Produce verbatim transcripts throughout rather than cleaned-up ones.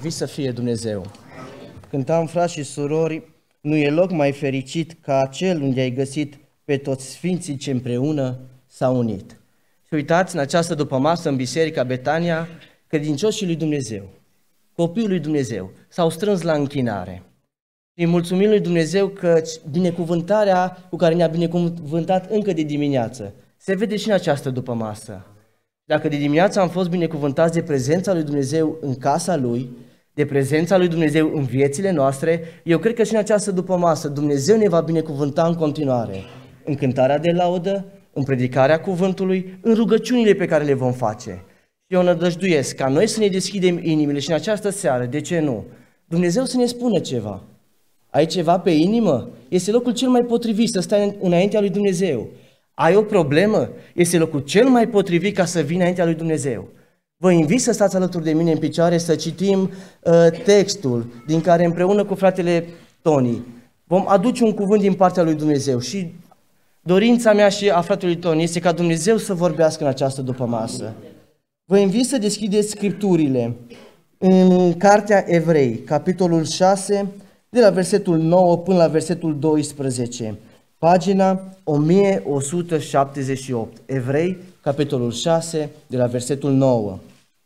slăvit să fie Dumnezeu! Cântam, frați și surori, nu e loc mai fericit ca acel unde ai găsit pe toți sfinții ce împreună s-au unit. Și uitați, în această dupămasă, în Biserica Betania, credincioșii lui Dumnezeu, copiii lui Dumnezeu, s-au strâns la închinare. Și mulțumim lui Dumnezeu că binecuvântarea cu care ne-a binecuvântat încă de dimineață se vede și în această dupămasă. Dacă de dimineață am fost binecuvântați de prezența lui Dumnezeu în casa Lui, de prezența lui Dumnezeu în viețile noastre, eu cred că și în această dupămasă Dumnezeu ne va binecuvânta în continuare, în cântarea de laudă, în predicarea cuvântului, în rugăciunile pe care le vom face. Eu nădăjduiesc ca noi să ne deschidem inimile și în această seară, de ce nu? Dumnezeu să ne spună ceva. Ai ceva pe inimă? Este locul cel mai potrivit să stai înaintea lui Dumnezeu. Ai o problemă? Este locul cel mai potrivit ca să vii înaintea lui Dumnezeu. Vă invit să stați alături de mine în picioare să citim uh, textul din care împreună cu fratele Tony vom aduce un cuvânt din partea lui Dumnezeu și dorința mea și a fratelui Tony este ca Dumnezeu să vorbească în această dupămasă. Vă invit să deschideți Scripturile în Cartea Evrei, capitolul șase, de la versetul nouă până la versetul doisprezece, pagina o mie o sută șaptezeci și opt, Evrei, capitolul șase, de la versetul nouă.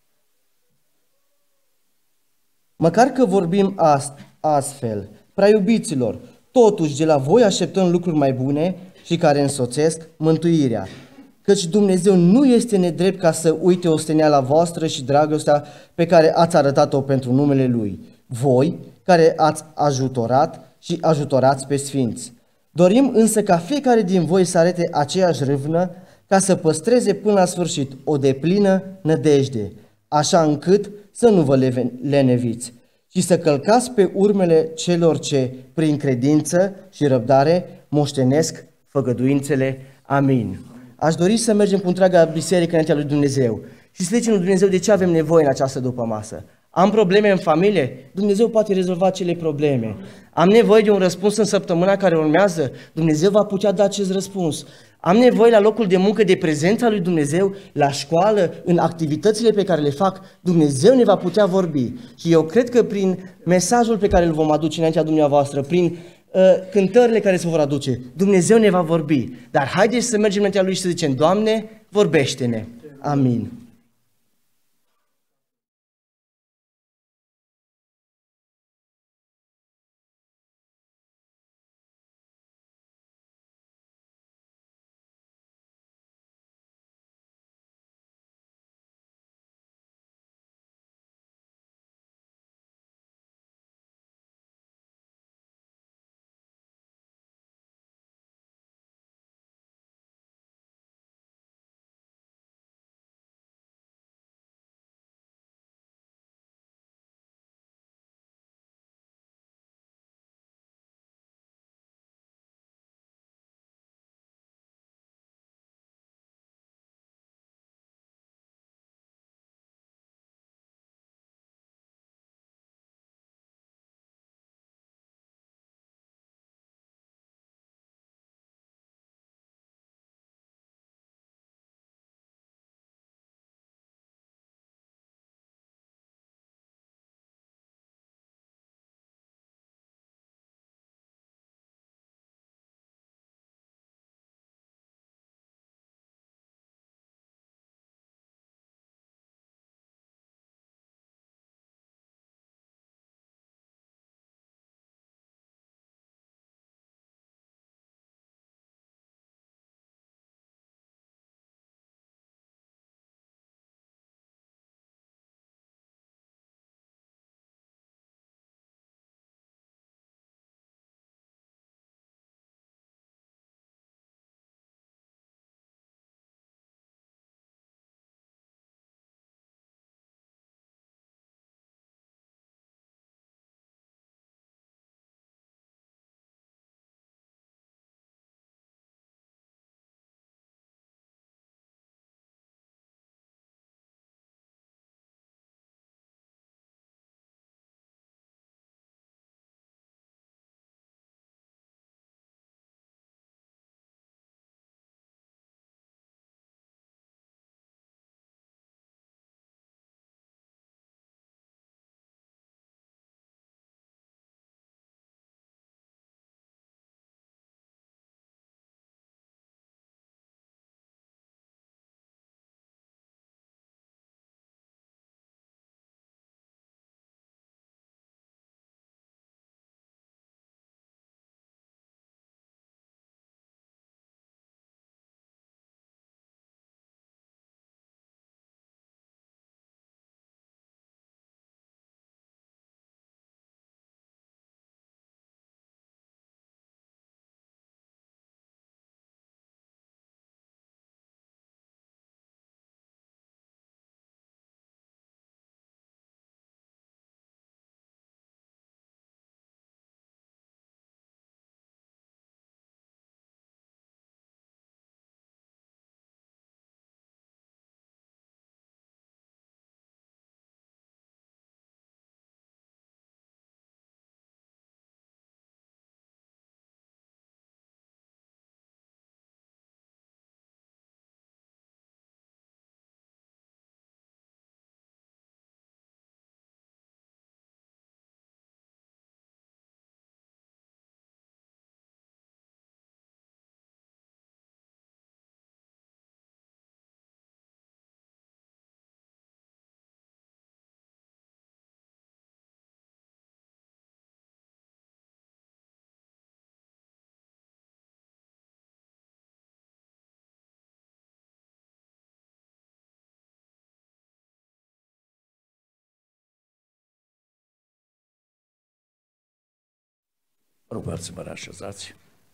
Măcar că vorbim astfel, prea iubiților, totuși de la voi așteptăm lucruri mai bune și care însoțesc mântuirea. Căci Dumnezeu nu este nedrept ca să uite osteneala voastră și dragostea pe care ați arătat-o pentru numele Lui, voi care ați ajutorat și ajutorați pe sfinți. Dorim însă ca fiecare din voi să arate aceeași râvnă ca să păstreze până la sfârșit o deplină nădejde, așa încât să nu vă leneviți, ci să călcați pe urmele celor ce, prin credință și răbdare, moștenesc făgăduințele. Amin. Aș dori să mergem cu întreaga biserică înaintea lui Dumnezeu și să zicem lui Dumnezeu de ce avem nevoie în această dupămasă. Am probleme în familie? Dumnezeu poate rezolva acele probleme. Am nevoie de un răspuns în săptămâna care urmează? Dumnezeu va putea da acest răspuns. Am nevoie la locul de muncă de prezența lui Dumnezeu, la școală, în activitățile pe care le fac, Dumnezeu ne va putea vorbi. Și eu cred că prin mesajul pe care îl vom aduce înaintea dumneavoastră, prin uh, cântările care se vor aduce, Dumnezeu ne va vorbi. Dar haideți să mergem înaintea Lui și să zicem, Doamne, vorbește-ne. Amin. Rugați să vă reașezați.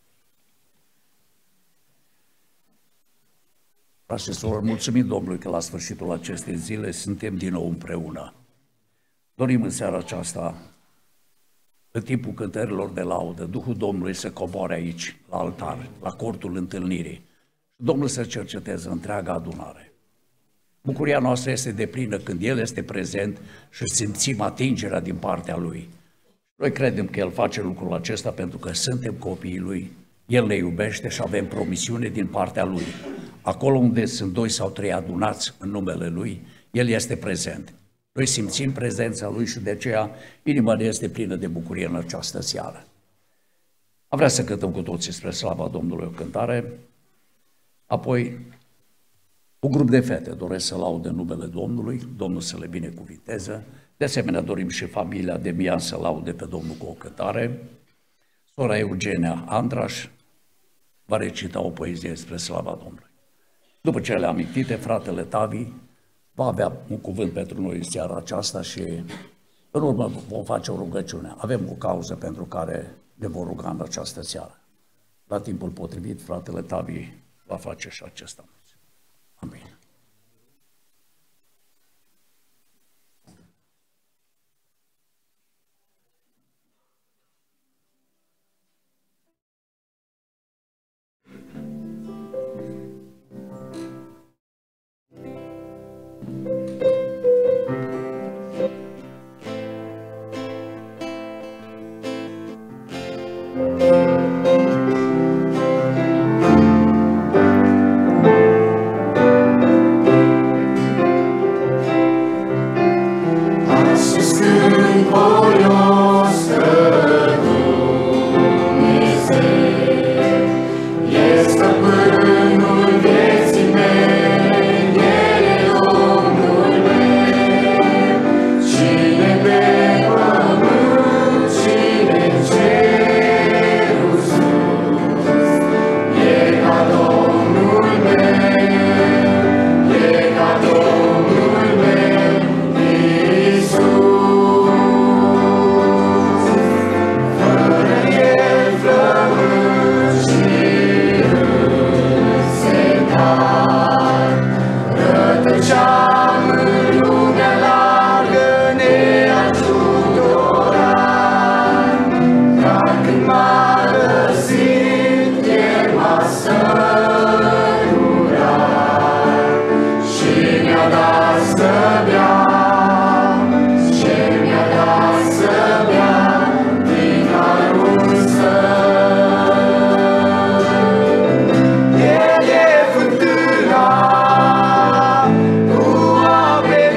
Frați și surori, mulțumim Domnului că la sfârșitul acestei zile suntem din nou împreună. Dorim în seara aceasta, în timpul cântărilor de laudă, Duhul Domnului să coboare aici, la altar, la cortul întâlnirii. Domnul să cerceteze întreaga adunare. Bucuria noastră este deplină când El este prezent și simțim atingerea din partea Lui. Noi credem că El face lucrul acesta pentru că suntem copiii Lui, El ne iubește și avem promisiune din partea Lui. Acolo unde sunt doi sau trei adunați în numele Lui, El este prezent. Noi simțim prezența Lui și de aceea inima ne este plină de bucurie în această seară. Am vrea să cântăm cu toții spre slava Domnului o cântare, apoi un grup de fete doresc să laude numele Domnului, Domnul să le binecuvinteze. De asemenea, dorim și familia Demian să laude pe Domnul cu o cântare. Sora Eugenia Andraș va recita o poezie spre slava Domnului. După cele amintite, fratele Tavi va avea un cuvânt pentru noi în seara aceasta și în urmă vom face o rugăciune. Avem o cauză pentru care ne vom ruga în această seară. La timpul potrivit, fratele Tavi va face și acest anunț. Amin. Yeah, yeah,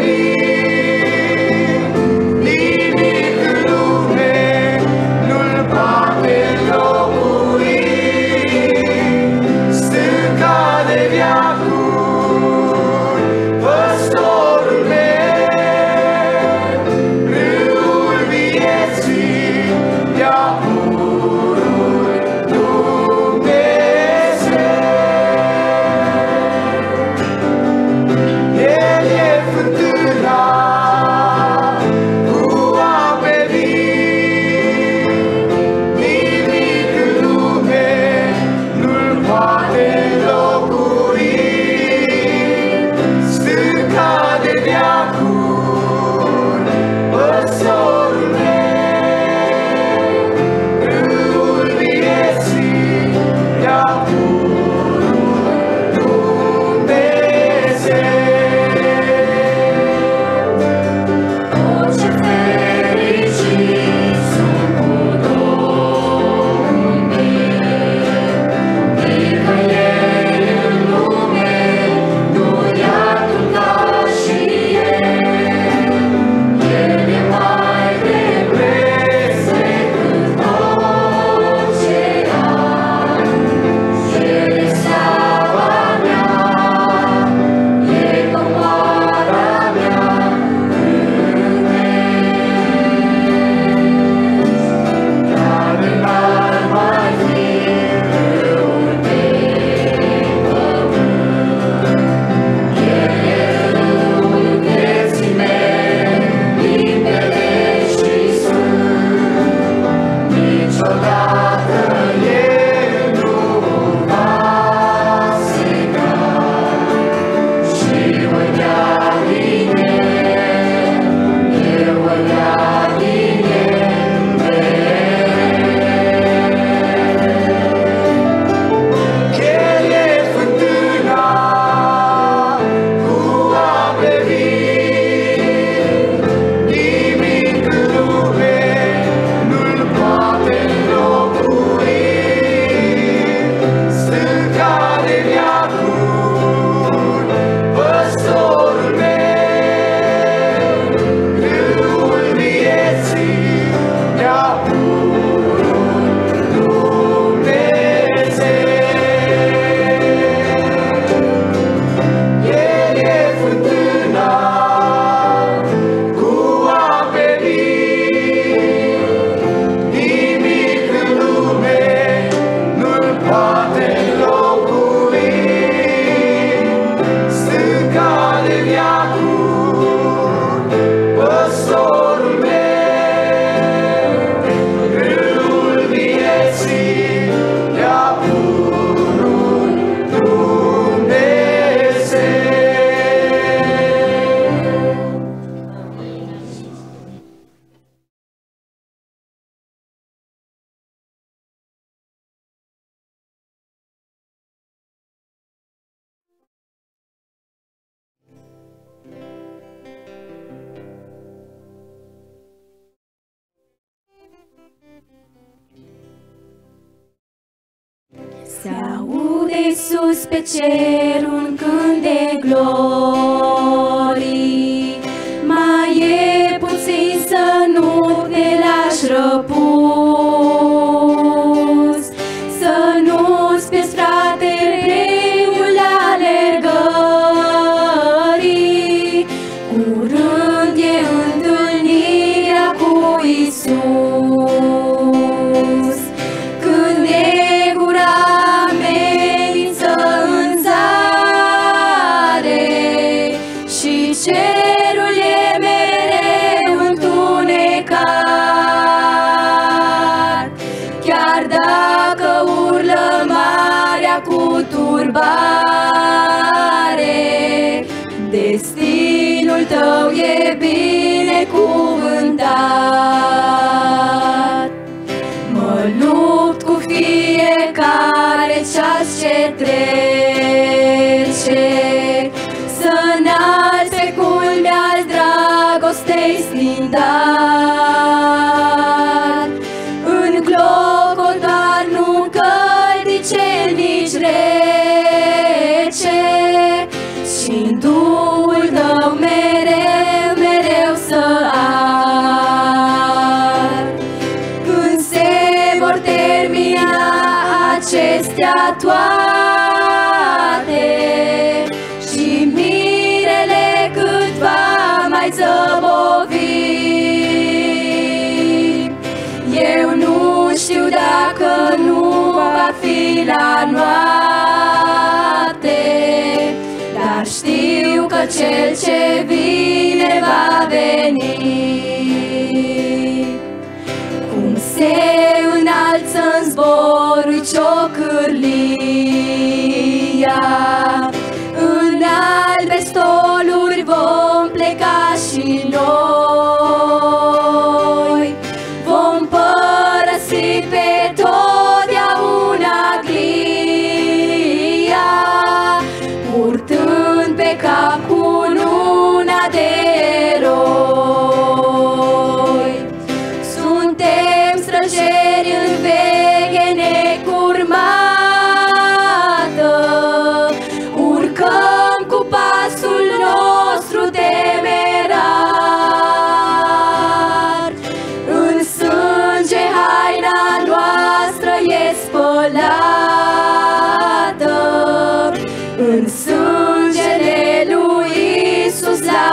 Se aude sus pe cer un cânt de glorii, mai e puțin să nu te lași răpus, să nu-ți pierzi, frate, greul alergării. Curând e întâlnirea cu Iisus, când negura amenință în zare și cerul e mereu întunecat. Chiar dacă urlă marea cu turbare, destinul tău e binecuvântat. Mă lupt cu fiecare ceas ce trece, să înalți pe culmea-l dragostei stindar. În clocotar nu căldice nici rece, și-n Duhul tău mereu, mereu să ar. Când se vor termina acestea toate și mirele cât va mai zăbovi, eu nu știu dacă nu va fi la noapte, dar știu că cel ce vine va veni. Cum se înalță în zboruri ciocârlia, în albe stoluri vom pleca și noi. Vom părăsi pe totdeauna glia, purtând pe cap cununa de eroi. Suntem străgeri în veche necurmată, urcăm cu pasul nostru temerar. În sânge haina noastră e spălată, în sângele lui Iisus la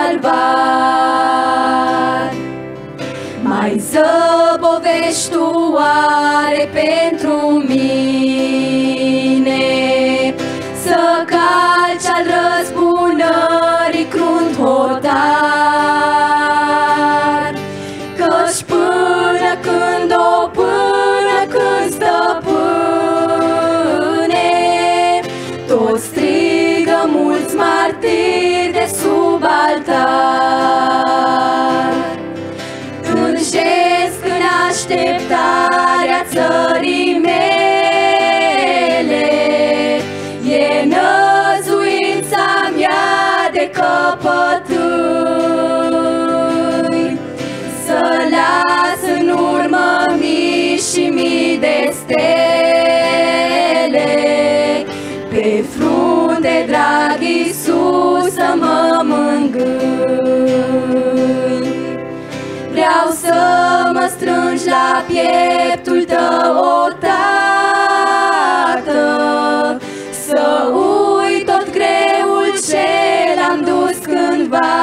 calvar. Mai zăbovești tu oare pentru mine să calci al răzbunării crunt hotar? Căci până când, o până când, stăpâne, toți strigă mulți martiri de sub altar. Tânjesc în așteptarea țării mele, e năzuința mea de căpătâi. Să las în urmă mii și mii de stele, pe frunte, drag Iisus, să mă mângâi. Vreau să mă strângi la pieptul tău, o Tată, să uit tot greul ce l-am dus cândva,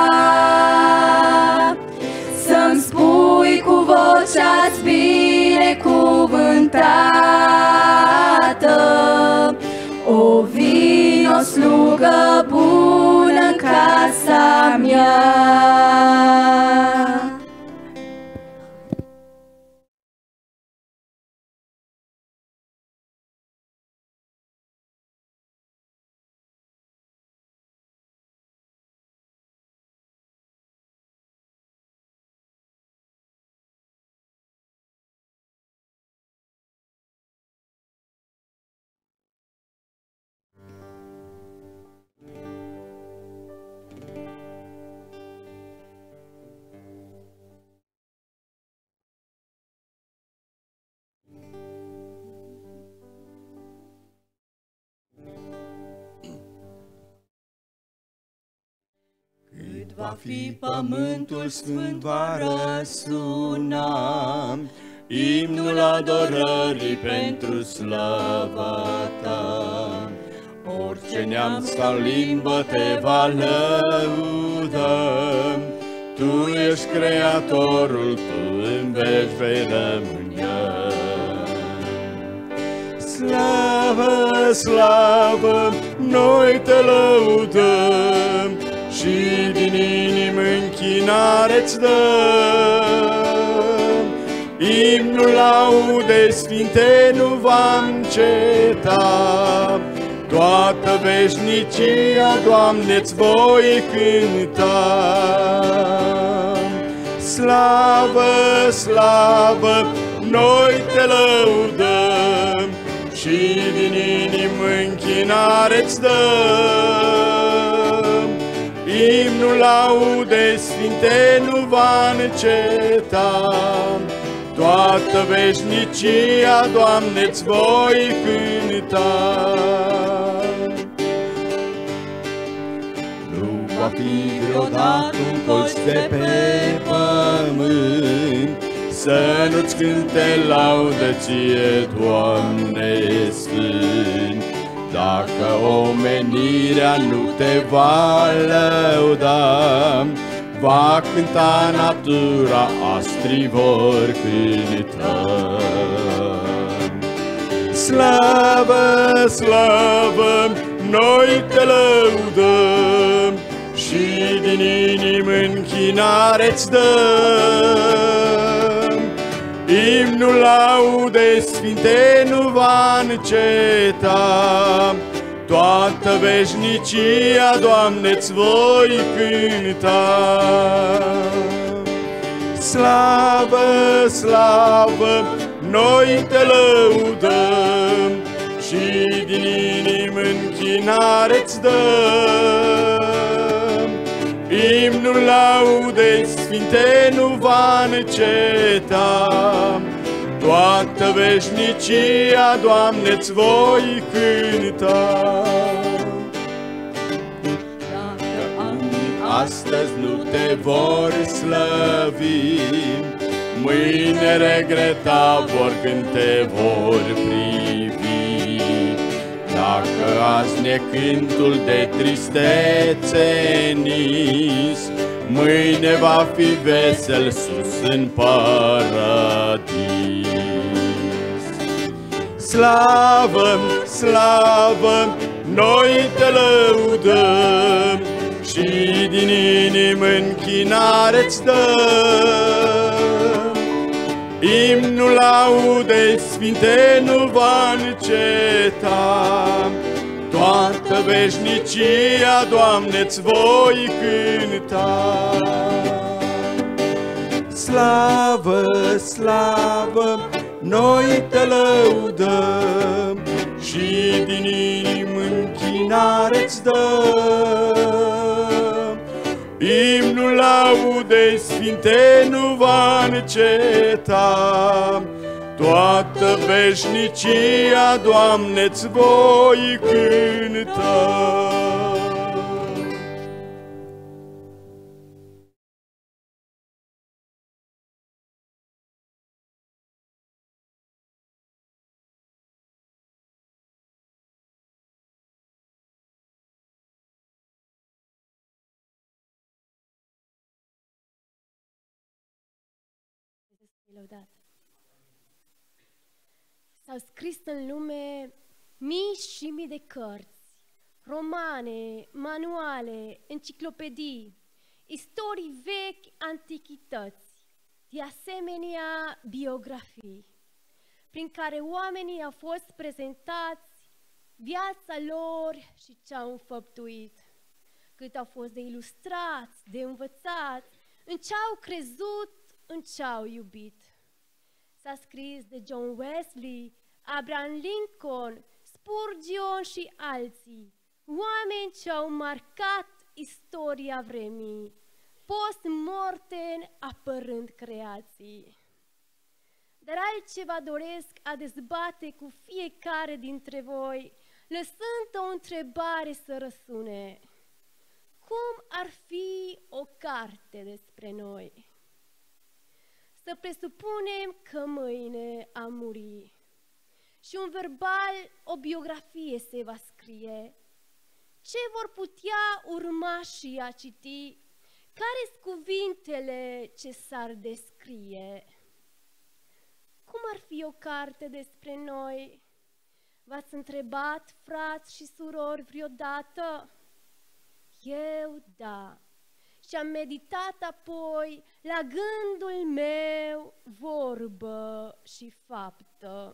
să-mi spui cu vocea-ți binecuvântată: o vino, slugă bună, în casa mea. Va fi pământul sfânt, va răsuna imnul adorării pentru slava ta. Orice neam sau limbă te va lăuda, Tu ești Creatorul, Tu în veci vei rămâne. Slavă, slavă, noi te lăudăm și din inimă închinare-ți dăm. Imnul laudei sfinte nu va înceta, toată veșnicia, Doamne-ți voi cânta. Slavă, slavă, noi te lăudăm și din inimă închinare-ți dăm. Imnul laudei sfinte nu va înceta, toată veșnicia, Doamne-ți voi cânta. Nu va fi vreodată un colț de pe pământ să nu-ți cânte laudă ție, Doamne Sfânt. Dacă omenirea nu te va lăuda, va cânta natura, astrii vor cânta. Slavă, slavă, noi te lăudăm și din inimă închinare-ți dăm. Imnul laudei sfinte nu va înceta, toată veșnicia, Doamne-ți voi cânta. Slavă, slavă, noi te lăudăm și din inimă închinare-ți dăm. Imnul laudei sfinte nu va înceta, toată veșnicia, Doamne-ți voi cânta. Dacă unii astăzi nu te vor slăvi, mâine regreta vor când te vor privi. Dacă azi necântul de tristețe nis, mâine va fi vesel sus în paradis. Slavă, slavă, noi te lăudăm și din inimă închinare-ți dăm. Imnul laudei sfinte nu va înceta, toată veșnicia, Doamne-ți voi cânta. Slavă, slavă, noi te lăudăm și din inimă închinare-ți dăm. Imnul laudei sfinte nu va înceta, toată veșnicia, Doamne-ți voi cânta. Lăudat. S-au scris în lume mii și mii de cărți, romane, manuale, enciclopedii, istorii vechi, antichități, de asemenea biografii, prin care oamenii au fost prezentați viața lor și ce-au înfăptuit, cât au fost de ilustrați, de învățați, în ce-au crezut, în ce-au iubit. S-a scris de John Wesley, Abraham Lincoln, Spurgeon și alții, oameni ce au marcat istoria vremii, post-mortem apărând creații. Dar altceva doresc a dezbate cu fiecare dintre voi, lăsând o întrebare să răsune. Cum cum ar fi o carte despre noi. Să presupunem că mâine am muri și un verbal, o biografie se va scrie. Ce vor putea urmașii a citi? Care-s cuvintele ce s-ar descrie? Cum ar fi o carte despre noi? V-ați întrebat, frați și surori, vreodată? Eu, da. Și am meditat apoi la gândul meu vorbă și faptă.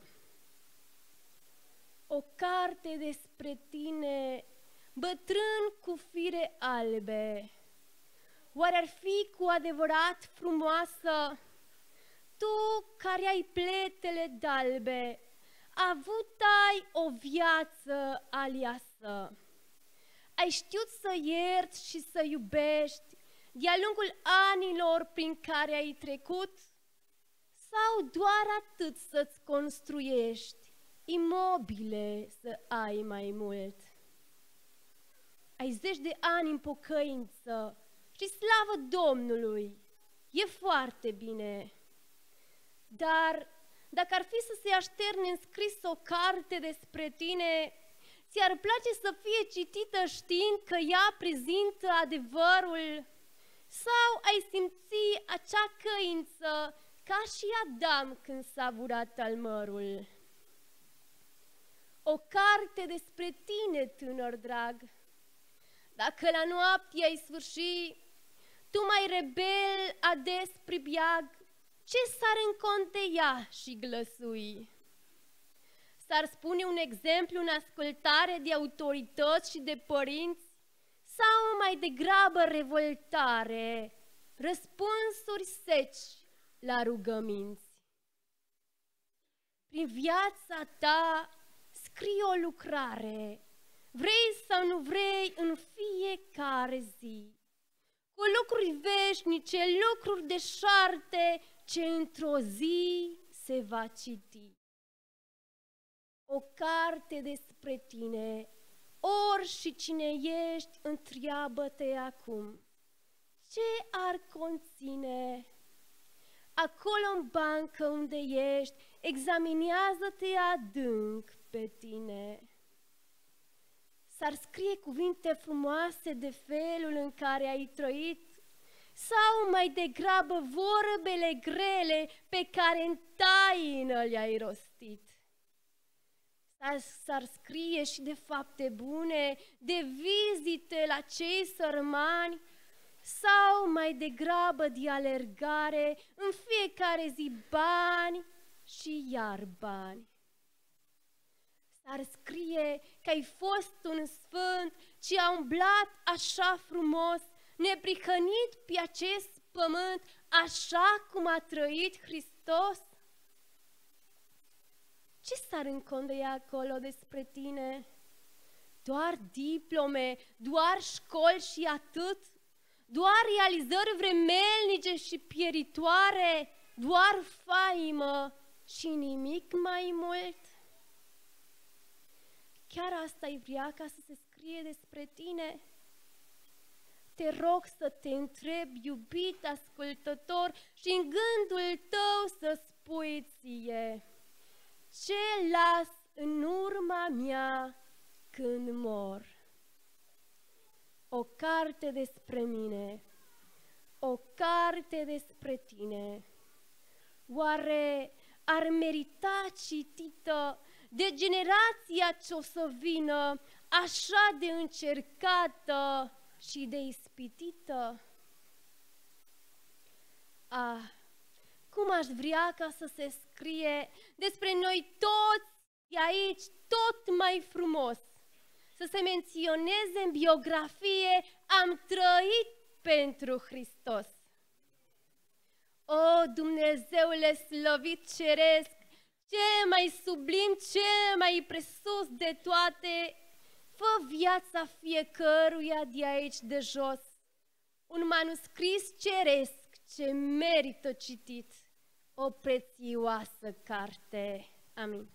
O carte despre tine, bătrân cu fire albe, oare ar fi cu adevărat frumoasă? Tu care ai pletele d'albe, avut ai o viață aliasă. Ai știut să ierți și să iubești de-a lungul anilor prin care ai trecut? Sau doar atât să-ți construiești imobile să ai mai mult? Ai zeci de ani în pocăință și slavă Domnului, e foarte bine. Dar dacă ar fi să se așterne în scris o carte despre tine, ți-ar place să fie citită știind că ea prezintă adevărul? Sau ai simți acea căință ca și Adam când s-a vurat almărul? O carte despre tine, tânăr drag, dacă la noapte ai sfârși, tu mai rebel ades pribiag, ce s-ar înconteia și glăsui? S-ar spune un exemplu în ascultare de autorități și de părinți, sau mai degrabă revoltare, răspunsuri seci la rugăminți? Prin viața ta scrie o lucrare, vrei sau nu vrei, în fiecare zi, cu lucruri veșnice, lucruri deșarte, ce într-o zi se va citi. O carte despre tine, ori și cine ești, întreabă-te acum, ce ar conține? Acolo în bancă unde ești, examinează-te adânc pe tine. S-ar scrie cuvinte frumoase de felul în care ai trăit, sau mai degrabă vorbele grele pe care în taină le-ai rostit? S-ar scrie și de fapte bune, de vizite la cei sărmani, sau mai degrabă de alergare, în fiecare zi bani și iar bani? S-ar scrie că ai fost un sfânt ce a umblat așa frumos, neprihănit pe acest pământ, așa cum a trăit Hristos? Ce s-ar încondeia acolo despre tine? Doar diplome, doar școli și atât? Doar realizări vremelnice și pieritoare? Doar faimă și nimic mai mult? Chiar asta ai vrea ca să se scrie despre tine? Te rog să te întrebi, iubit ascultător, și în gândul tău să spui ție, ce las în urma mea când mor? O carte despre mine, o carte despre tine, oare ar merita citită de generația ce o să vină, așa de încercată și de ispitită? Ah, cum aș vrea ca să se scrie despre noi toți de aici tot mai frumos, să se menționeze în biografie, am trăit pentru Hristos. O, Dumnezeule slăvit ceresc, ce mai sublim, ce mai presus de toate, fă viața fiecăruia de aici de jos un manuscris ceresc ce merită citit, o prețioasă carte. Amin.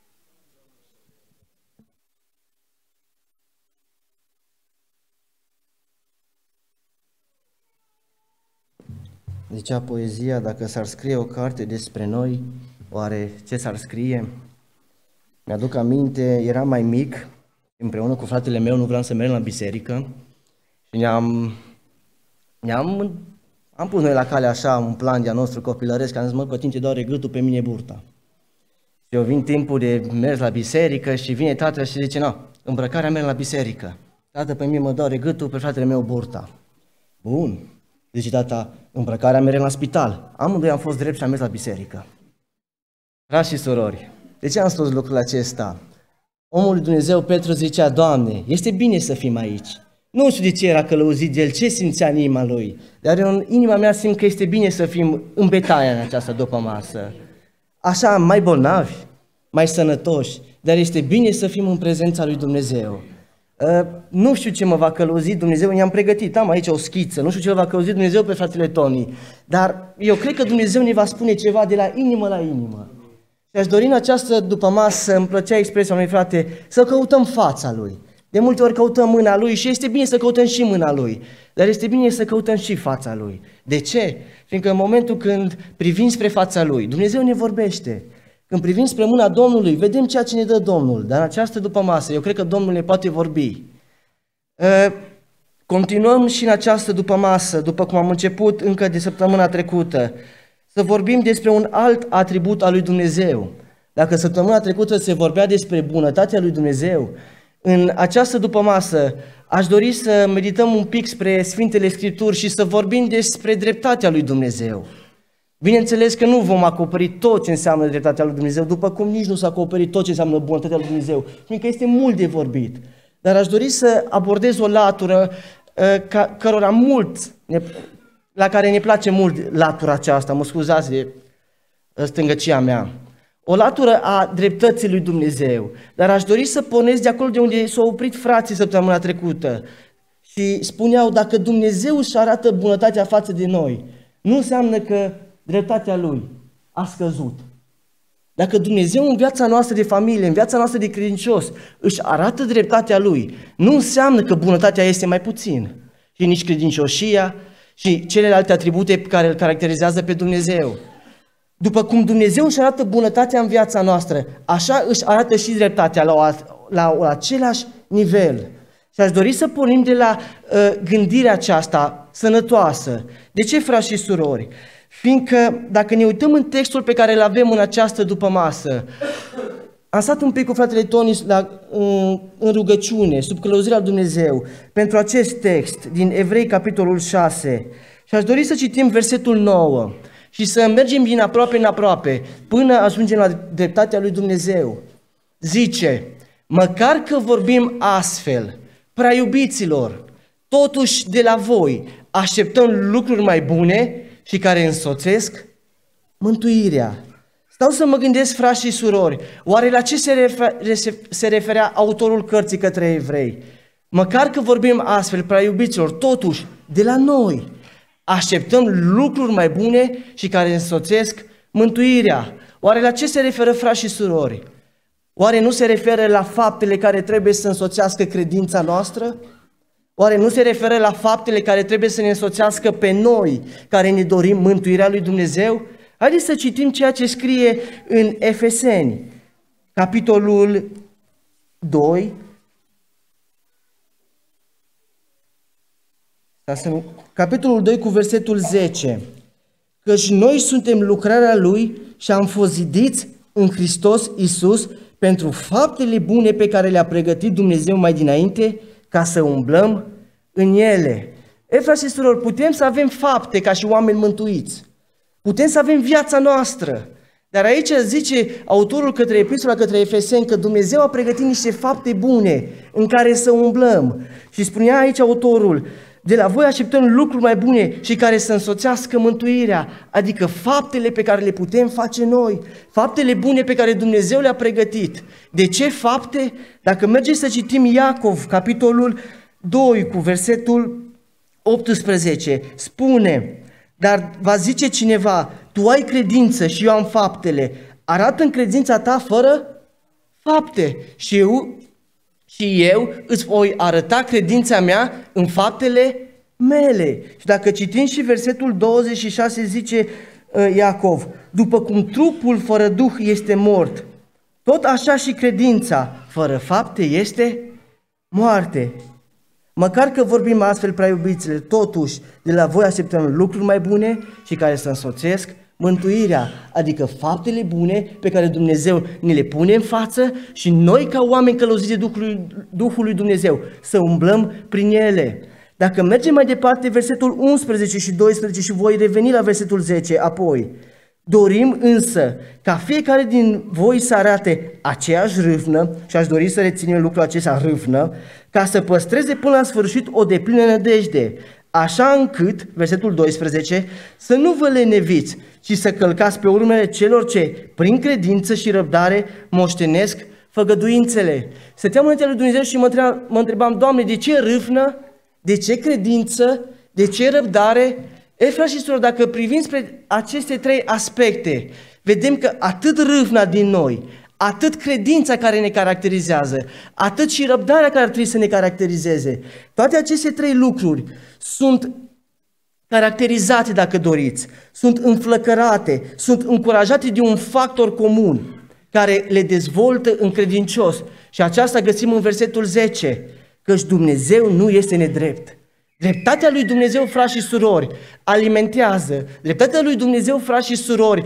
Zicea poezia, dacă s-ar scrie o carte despre noi, oare ce s-ar scrie? Mi-aduc aminte, eram mai mic, împreună cu fratele meu, nu vreau să mergem la biserică și ne-am, ne-am am pus noi la cale așa un plan de-a nostru copilăresc, am zis, mă, pe timp ce doare gâtul, pe mine burta. Și eu vin timpul de mers la biserică și vine tatăl și zice, nu, îmbrăcarea merg la biserică. Tată, pe mine mă doare gâtul, pe fratele meu burta. Bun. Zice tata, îmbrăcarea merg la spital. Amândoi am fost drept și am mers la biserică. Frați și surori, de ce am spus lucrul acesta? Omul lui Dumnezeu, Petru, zicea, Doamne, este bine să fim aici. Nu știu de ce era călăuzit de el, ce simțea în inima lui, dar în inima mea simt că este bine să fim în Betaia în această dupămasă. Așa, mai bolnavi, mai sănătoși, dar este bine să fim în prezența lui Dumnezeu. Uh, nu știu ce mă va călăuzi Dumnezeu, i-am pregătit, am aici o schiță, nu știu ce mă va călăuzi Dumnezeu pe fratele Toni, dar eu cred că Dumnezeu ne va spune ceva de la inimă la inimă. Și aș dori în această dupămasă, îmi plăcea expresia unui frate, să căutăm fața Lui. De multe ori căutăm mâna Lui și este bine să căutăm și mâna Lui, dar este bine să căutăm și fața Lui. De ce? Fiindcă în momentul când privim spre fața Lui, Dumnezeu ne vorbește. Când privim spre mâna Domnului, vedem ceea ce ne dă Domnul, dar în această dupămasă, eu cred că Domnul ne poate vorbi. Continuăm și în această dupămasă, după cum am început încă de săptămâna trecută, să vorbim despre un alt atribut al lui Dumnezeu. Dacă săptămâna trecută se vorbea despre bunătatea lui Dumnezeu, în această dupămasă aș dori să medităm un pic spre Sfintele Scripturi și să vorbim despre dreptatea lui Dumnezeu. Bineînțeles că nu vom acoperi tot ce înseamnă dreptatea lui Dumnezeu, după cum nici nu s-a acoperit tot ce înseamnă bunătatea lui Dumnezeu, fiindcă este mult de vorbit. Dar aș dori să abordez o latură uh, ca, cărora mult, ne, la care ne place mult latura aceasta, mă scuzați de stângăcia mea. O latură a dreptății lui Dumnezeu. Dar aș dori să pornesc de acolo de unde s-au oprit frații săptămâna trecută și spuneau, dacă Dumnezeu își arată bunătatea față de noi, nu înseamnă că dreptatea Lui a scăzut. Dacă Dumnezeu în viața noastră de familie, în viața noastră de credincios, își arată dreptatea Lui, nu înseamnă că bunătatea este mai puțin. Și nici credincioșia și celelalte atribute care îl caracterizează pe Dumnezeu. După cum Dumnezeu își arată bunătatea în viața noastră, așa își arată și dreptatea la, o, la, la același nivel. Și aș dori să pornim de la uh, gândirea aceasta sănătoasă. De ce, frați și surori? Fiindcă dacă ne uităm în textul pe care îl avem în această dupămasă, am stat un pic cu fratele Toni la, în, în rugăciune, sub călăuzirea lui Dumnezeu, pentru acest text din Evrei, capitolul șase. Și aș dori să citim versetul nouă și să mergem din aproape în aproape, până ajungem la dreptatea lui Dumnezeu. Zice, măcar că vorbim astfel, prea iubiților, totuși de la voi așteptăm lucruri mai bune și care însoțesc mântuirea. Stau să mă gândesc, frați și surori, oare la ce se, refer, se referea autorul cărții către evrei? Măcar că vorbim astfel, prea iubiților, totuși de la noi așteptăm lucruri mai bune și care însoțesc mântuirea. Oare la ce se referă, frați și surori? Oare nu se referă la faptele care trebuie să însoțească credința noastră? Oare nu se referă la faptele care trebuie să ne însoțească pe noi, care ne dorim mântuirea lui Dumnezeu? Haideți să citim ceea ce scrie în Efeseni, capitolul doi, capitolul doi cu versetul zece. Căci noi suntem lucrarea Lui și am fost zidiți în Hristos Iisus pentru faptele bune pe care le-a pregătit Dumnezeu mai dinainte, ca să umblăm în ele. E, frați și surori, putem să avem fapte ca și oameni mântuiți. Putem să avem viața noastră. Dar aici zice autorul către epistola către Efeseni că Dumnezeu a pregătit niște fapte bune în care să umblăm. Și spunea aici autorul, de la voi așteptăm lucruri mai bune și care să însoțească mântuirea, adică faptele pe care le putem face noi, faptele bune pe care Dumnezeu le-a pregătit. De ce fapte? Dacă mergeți să citim Iacov, capitolul doi, cu versetul optsprezece, spune, dar va zice cineva, tu ai credință și eu am faptele, arată în credința ta fără fapte și eu, și eu îți voi arăta credința mea în faptele mele. Și dacă citim și versetul douăzeci și șase, zice uh, Iacov, după cum trupul fără duh este mort, tot așa și credința fără fapte este moarte. Măcar că vorbim astfel, prea iubiților, totuși de la voi așteptăm lucruri mai bune și care să însoțesc mântuirea, adică faptele bune pe care Dumnezeu ne le pune în față și noi ca oameni călăuziți de Duhul, Duhului Dumnezeu să umblăm prin ele. Dacă mergem mai departe, versetul unsprezece și doisprezece și voi reveni la versetul zece apoi. Dorim însă ca fiecare din voi să arate aceeași râvnă, și aș dori să reținem lucrul acesta, râvnă, ca să păstreze până la sfârșit o deplină nădejde, așa încât, versetul doisprezece, să nu vă leneviți, ci să călcați pe urmele celor ce, prin credință și răbdare, moștenesc făgăduințele. Stăteam înaintea lui Dumnezeu și mă întrebam, mă întrebam, Doamne, de ce râvnă? De ce credință? De ce răbdare? Ei, frați și surori, dacă privim spre aceste trei aspecte, vedem că atât râvna din noi, atât credința care ne caracterizează, atât și răbdarea care ar trebui să ne caracterizeze, toate aceste trei lucruri sunt caracterizate, dacă doriți, sunt înflăcărate, sunt încurajate de un factor comun care le dezvoltă în credincios. Și aceasta găsim în versetul zece, căci Dumnezeu nu este nedrept. Dreptatea lui Dumnezeu, frați și surori, alimentează. Dreptatea lui Dumnezeu, frați și surori,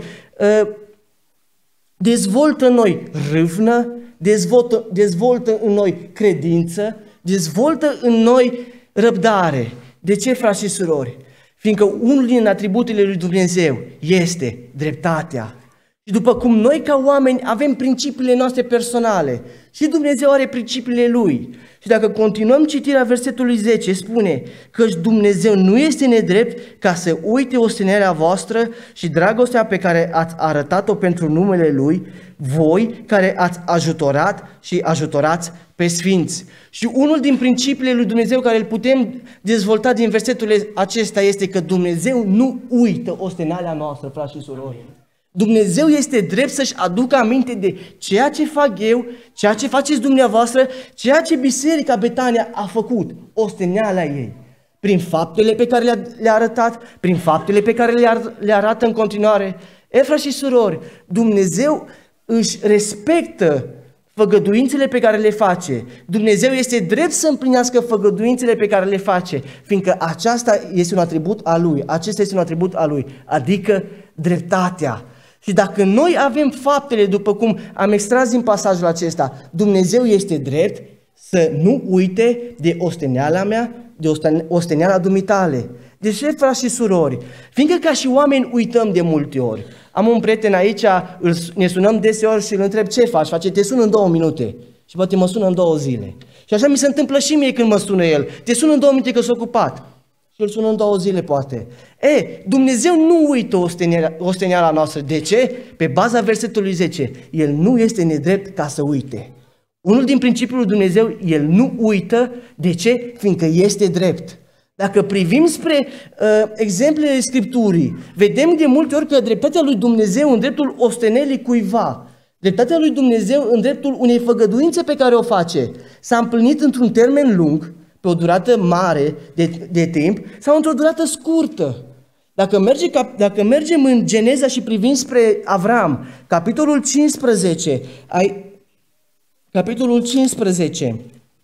dezvoltă în noi râvnă, dezvoltă, dezvoltă în noi credință, dezvoltă în noi răbdare. De ce, frați și surori? Fiindcă unul din atributele lui Dumnezeu este dreptatea. Și după cum noi ca oameni avem principiile noastre personale, și Dumnezeu are principiile Lui. Și dacă continuăm citirea versetului zece, spune că Dumnezeu nu este nedrept ca să uite ostenerea voastră și dragostea pe care ați arătat-o pentru numele Lui, voi care ați ajutorat și ajutorați pe sfinți. Și unul din principiile lui Dumnezeu care îl putem dezvolta din versetul acesta este că Dumnezeu nu uită osteneala noastră, frați și surori. Dumnezeu este drept să-și aducă aminte de ceea ce fac eu, ceea ce faceți dumneavoastră, ceea ce Biserica Betania a făcut, osteneala ei, prin faptele pe care le-a, le-a arătat, prin faptele pe care le, le arată în continuare. E, frați și surori, Dumnezeu își respectă făgăduințele pe care le face. Dumnezeu este drept să împlinească făgăduințele pe care le face, fiindcă aceasta este un atribut al Lui, acesta este un atribut al Lui, adică dreptatea. Și dacă noi avem faptele, după cum am extras din pasajul acesta, Dumnezeu este drept să nu uite de osteneala mea, de osteneala dumitale. De ce, frați și surori? Fiindcă ca și oameni uităm de multe ori. Am un prieten aici, îl, ne sunăm deseori și îl întreb ce faci, face, te sun în două minute. Și poate mă sună în două zile. Și așa mi se întâmplă și mie când mă sună el. Te sun în două minute că sunt ocupat. Și îl sună în două zile, poate. E, Dumnezeu nu uită osteneala noastră. De ce? Pe baza versetului zece. El nu este nedrept ca să uite. Unul din principiul lui Dumnezeu, El nu uită. De ce? Fiindcă este drept. Dacă privim spre uh, exemplele Scripturii, vedem de multe ori că dreptatea lui Dumnezeu în dreptul ostenelii cuiva, dreptatea lui Dumnezeu în dreptul unei făgăduințe pe care o face, s-a împlinit într-un termen lung, pe o durată mare de, de timp, sau într-o durată scurtă. Dacă, merge, dacă mergem în Geneza și privim spre Avram, capitolul cincisprezece, ai, capitolul cincisprezece,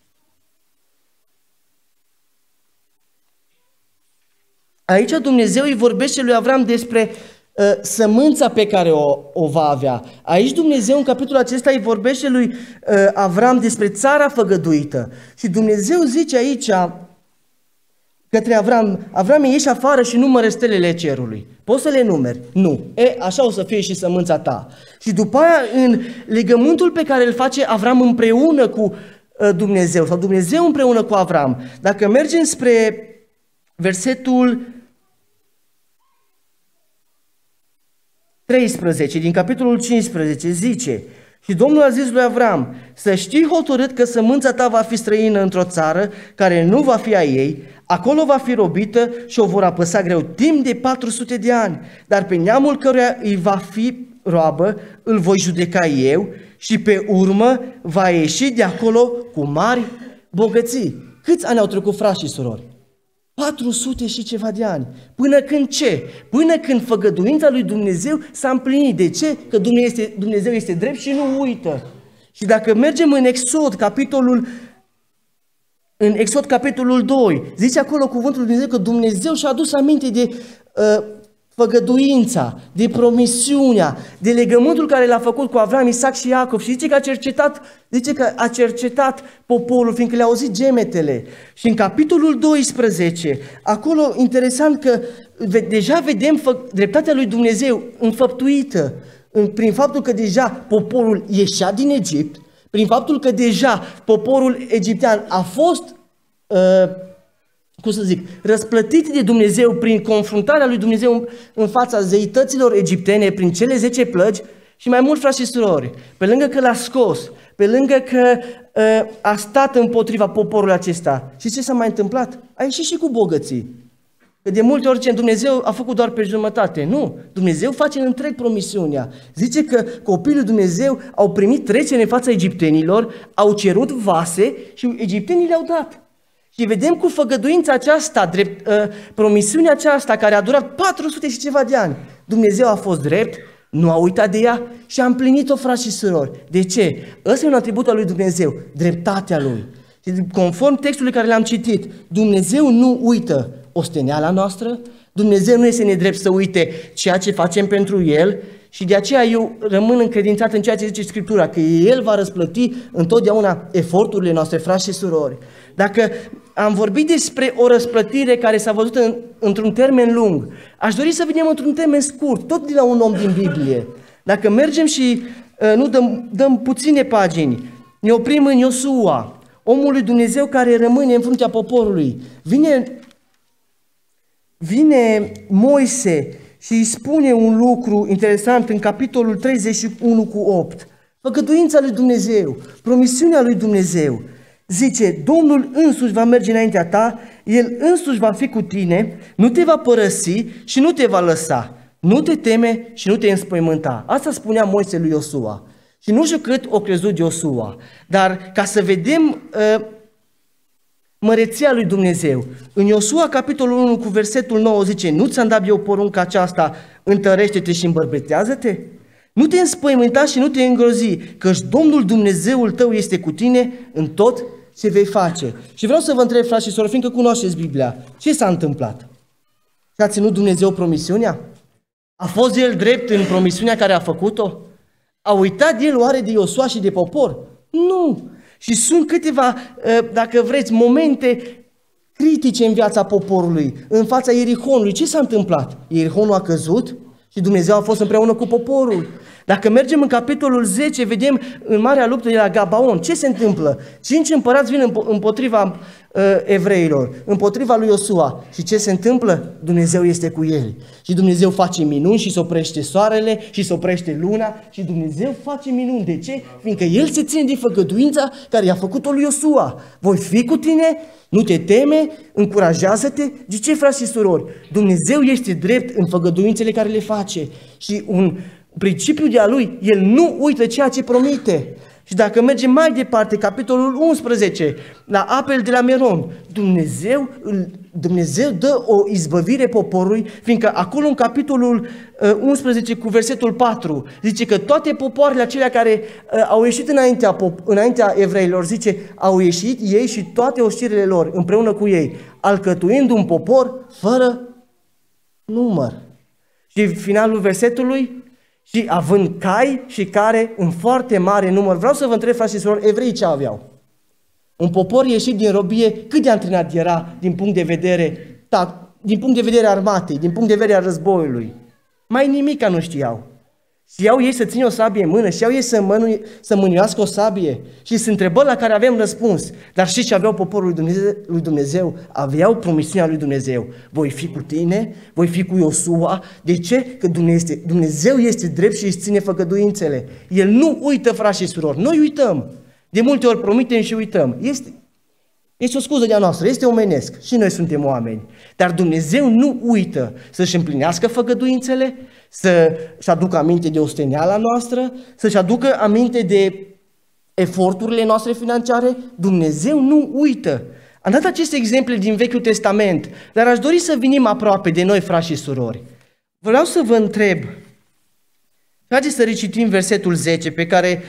aici Dumnezeu îi vorbește lui Avram despre uh, sămânța pe care o, o va avea. Aici Dumnezeu în capitolul acesta îi vorbește lui uh, Avram despre țara făgăduită. Și Dumnezeu zice aici către Avram, Avram, ieși afară și numără stelele cerului. Poți să le numeri? Nu. E, așa o să fie și sămânța ta. Și după aia, în legământul pe care îl face Avram împreună cu uh, Dumnezeu, sau Dumnezeu împreună cu Avram, dacă mergem spre versetul treisprezece, din capitolul cincisprezece, zice: și Domnul a zis lui Avram, să știi hotărât că sămânța ta va fi străină într-o țară care nu va fi a ei, acolo va fi robită și o vor apăsa greu timp de patru sute de ani, dar pe neamul căruia îi va fi roabă, îl voi judeca eu și pe urmă va ieși de acolo cu mari bogății. Câți ani au trecut, frați și surori? patru sute și ceva de ani. Până când ce? Până când făgăduința lui Dumnezeu s-a împlinit. De ce? Că Dumnezeu este, Dumnezeu este drept și nu uită. Și dacă mergem în Exod, capitolul, în Exod, capitolul doi, zice acolo cuvântul lui Dumnezeu că Dumnezeu și-a adus aminte de uh, făgăduința, de promisiunea, de legământul care l-a făcut cu Avram, Isaac și Iacov. Și zice că a cercetat, zice că a cercetat poporul, fiindcă le-a auzit gemetele. Și în capitolul doisprezece, acolo interesant că deja vedem fă, dreptatea lui Dumnezeu înfăptuită, prin faptul că deja poporul ieșea din Egipt, prin faptul că deja poporul egiptean a fost, uh, cum să zic, răsplătit de Dumnezeu prin confruntarea lui Dumnezeu în fața zeităților egiptene, prin cele zece plăgi. Și mai mult, frați și surori, pe lângă că l-a scos, pe lângă că uh, a stat împotriva poporului acesta, și ce s-a mai întâmplat? A ieșit și cu bogății. Că de multe ori Dumnezeu a făcut doar pe jumătate. Nu, Dumnezeu face în întreg promisiunea. Zice că copiii lui Dumnezeu au primit trecere în fața egiptenilor, au cerut vase și egiptenii le-au dat. Și vedem cu făgăduința aceasta, drept, uh, promisiunea aceasta care a durat patru sute și ceva de ani. Dumnezeu a fost drept, nu a uitat de ea și a împlinit-o, frați și surori. De ce? Ăsta e un atribut al lui Dumnezeu, dreptatea lui. Și conform textului care l-am citit, Dumnezeu nu uită osteneala noastră, Dumnezeu nu este nedrept să uite ceea ce facem pentru El și de aceea eu rămân încredințat în ceea ce zice Scriptura, că El va răsplăti întotdeauna eforturile noastre, frați și surori. Dacă am vorbit despre o răsplătire care s-a văzut în, într-un termen lung, aș dori să vedem într-un termen scurt, tot de la un om din Biblie. Dacă mergem și uh, nu dăm, dăm puține pagini, ne oprim în Iosua, omul lui Dumnezeu care rămâne în fruntea poporului. Vine, vine Moise și îi spune un lucru interesant în capitolul treizeci și unu cu opt. Făgăduința lui Dumnezeu, promisiunea lui Dumnezeu. Zice, Domnul însuși va merge înaintea ta, El însuși va fi cu tine, nu te va părăsi și nu te va lăsa. Nu te teme și nu te înspăimânta. Asta spunea Moise lui Iosua. Și nu știu cât o crezut Iosua, dar ca să vedem uh, măreția lui Dumnezeu. În Iosua, capitolul unu, cu versetul nouă, zice, nu ți-am dat eu porunca aceasta, întărește-te și îmbărbătează-te? Nu te înspăimânta și nu te îngrozi, căci Domnul Dumnezeul tău este cu tine în tot ce vei face. Și vreau să vă întreb, frați și surori, fiindcă cunoașteți Biblia, ce s-a întâmplat? Și-a ținut Dumnezeu promisiunea? A fost El drept în promisiunea care a făcut-o? A uitat El oare de Iosua și de popor? Nu! Și sunt câteva, dacă vreți, momente critice în viața poporului, în fața Ierihonului. Ce s-a întâmplat? Ierihonul a căzut și Dumnezeu a fost împreună cu poporul. Dacă mergem în capitolul zece, vedem în marea luptă de la Gabaon. Ce se întâmplă? Cinci împărați vin împotriva uh, evreilor, împotriva lui Iosua. Și ce se întâmplă? Dumnezeu este cu el. Și Dumnezeu face minuni și se oprește soarele și se oprește luna și Dumnezeu face minuni. De ce? Fiindcă El se ține de făgăduința care i-a făcut-o lui Iosua. Voi fi cu tine, nu te teme, încurajează-te. De ce, frați și surori? Dumnezeu este drept în făgăduințele care le face. Și un principiul de a Lui, El nu uită ceea ce promite. Și dacă mergem mai departe, capitolul unsprezece, la apele de la Meron, Dumnezeu, Dumnezeu dă o izbăvire poporului, fiindcă acolo în capitolul unsprezece cu versetul patru, zice că toate popoarele acelea care au ieșit înaintea, înaintea evreilor, zice, au ieșit ei și toate oștirile lor împreună cu ei, alcătuind un popor fără număr. Și finalul versetului, și având cai și care în foarte mare număr. Vreau să vă întreb, frați și surori, evreii ce aveau? Un popor ieșit din robie, cât de antrenat era din punct de vedere, ta, din punct de vedere armatei, din punct de vedere al războiului? Mai nimica nu știau. Știau ei să țină o sabie în mână, știau ei să, mânui, să mânuiască o sabie și sunt întrebări la care avem răspuns. Dar știți ce aveau poporul lui Dumnezeu? lui Dumnezeu? Aveau promisiunea lui Dumnezeu. Voi fi cu tine, voi fi cu Iosua. De ce? Că Dumnezeu este, Dumnezeu este drept și își ține făgăduințele. El nu uită, frați și surori. Noi uităm. De multe ori promitem și uităm. Este, este o scuză de-a noastră, este omenesc. Și noi suntem oameni. Dar Dumnezeu nu uită să-și împlinească făgăduințele, să-și aducă aminte de osteneala noastră, să-și aducă aminte de eforturile noastre financiare. Dumnezeu nu uită. Am dat aceste exemple din Vechiul Testament, dar aș dori să venim aproape de noi, frați și surori. Vreau să vă întreb, haideți să recitim versetul zece pe care,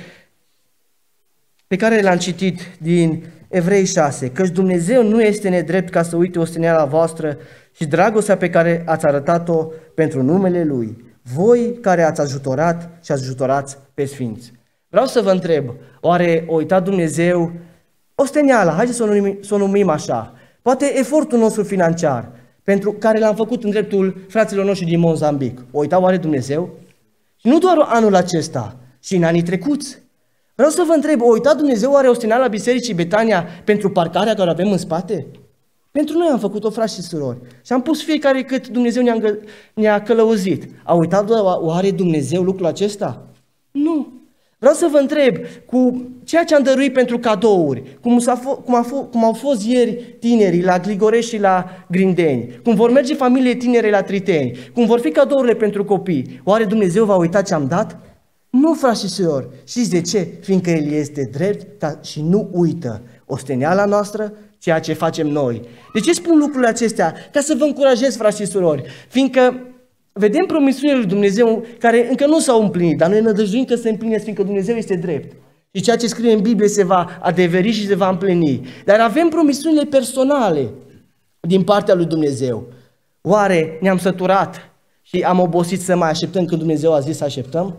pe care l-am citit din Evrei șase, căci Dumnezeu nu este nedrept ca să uite osteneala voastră și dragostea pe care ați arătat-o pentru numele Lui, voi care ați ajutorat și ajutorați pe sfinți. Vreau să vă întreb, oare a uitat Dumnezeu osteneala, haideți să o numim, să o numim așa, poate efortul nostru financiar, pentru care l-am făcut în dreptul fraților noștri din Mozambic, o uita oare Dumnezeu? Și nu doar anul acesta, ci în anii trecuți. Vreau să vă întreb, o uitat Dumnezeu oare osteneala Bisericii Betania pentru parcarea care o avem în spate? Pentru noi am făcut-o, frați și surori, și am pus fiecare cât Dumnezeu ne-a, ne-a călăuzit. A uitat oare Dumnezeu lucrul acesta? Nu. Vreau să vă întreb, cu ceea ce am dăruit pentru cadouri, cum, s-a f- cum, a f- cum au fost ieri tinerii la Grigorești și la Grindeni, cum vor merge familiile tinere la Triteni, cum vor fi cadourile pentru copii, oare Dumnezeu va uita ce am dat? Nu, frați și surori. Știți de ce? Fiindcă El este drept ca și nu uită osteneala noastră, ceea ce facem noi. De ce spun lucrurile acestea? Ca să vă încurajez, frați și surori, fiindcă vedem promisiunile lui Dumnezeu care încă nu s-au împlinit, dar noi nădăjduim că se împlinesc, fiindcă Dumnezeu este drept. Și ceea ce scrie în Biblie se va adeveri și se va împlini. Dar avem promisiunile personale din partea lui Dumnezeu. Oare ne-am săturat și am obosit să mai așteptăm când Dumnezeu a zis să așteptăm?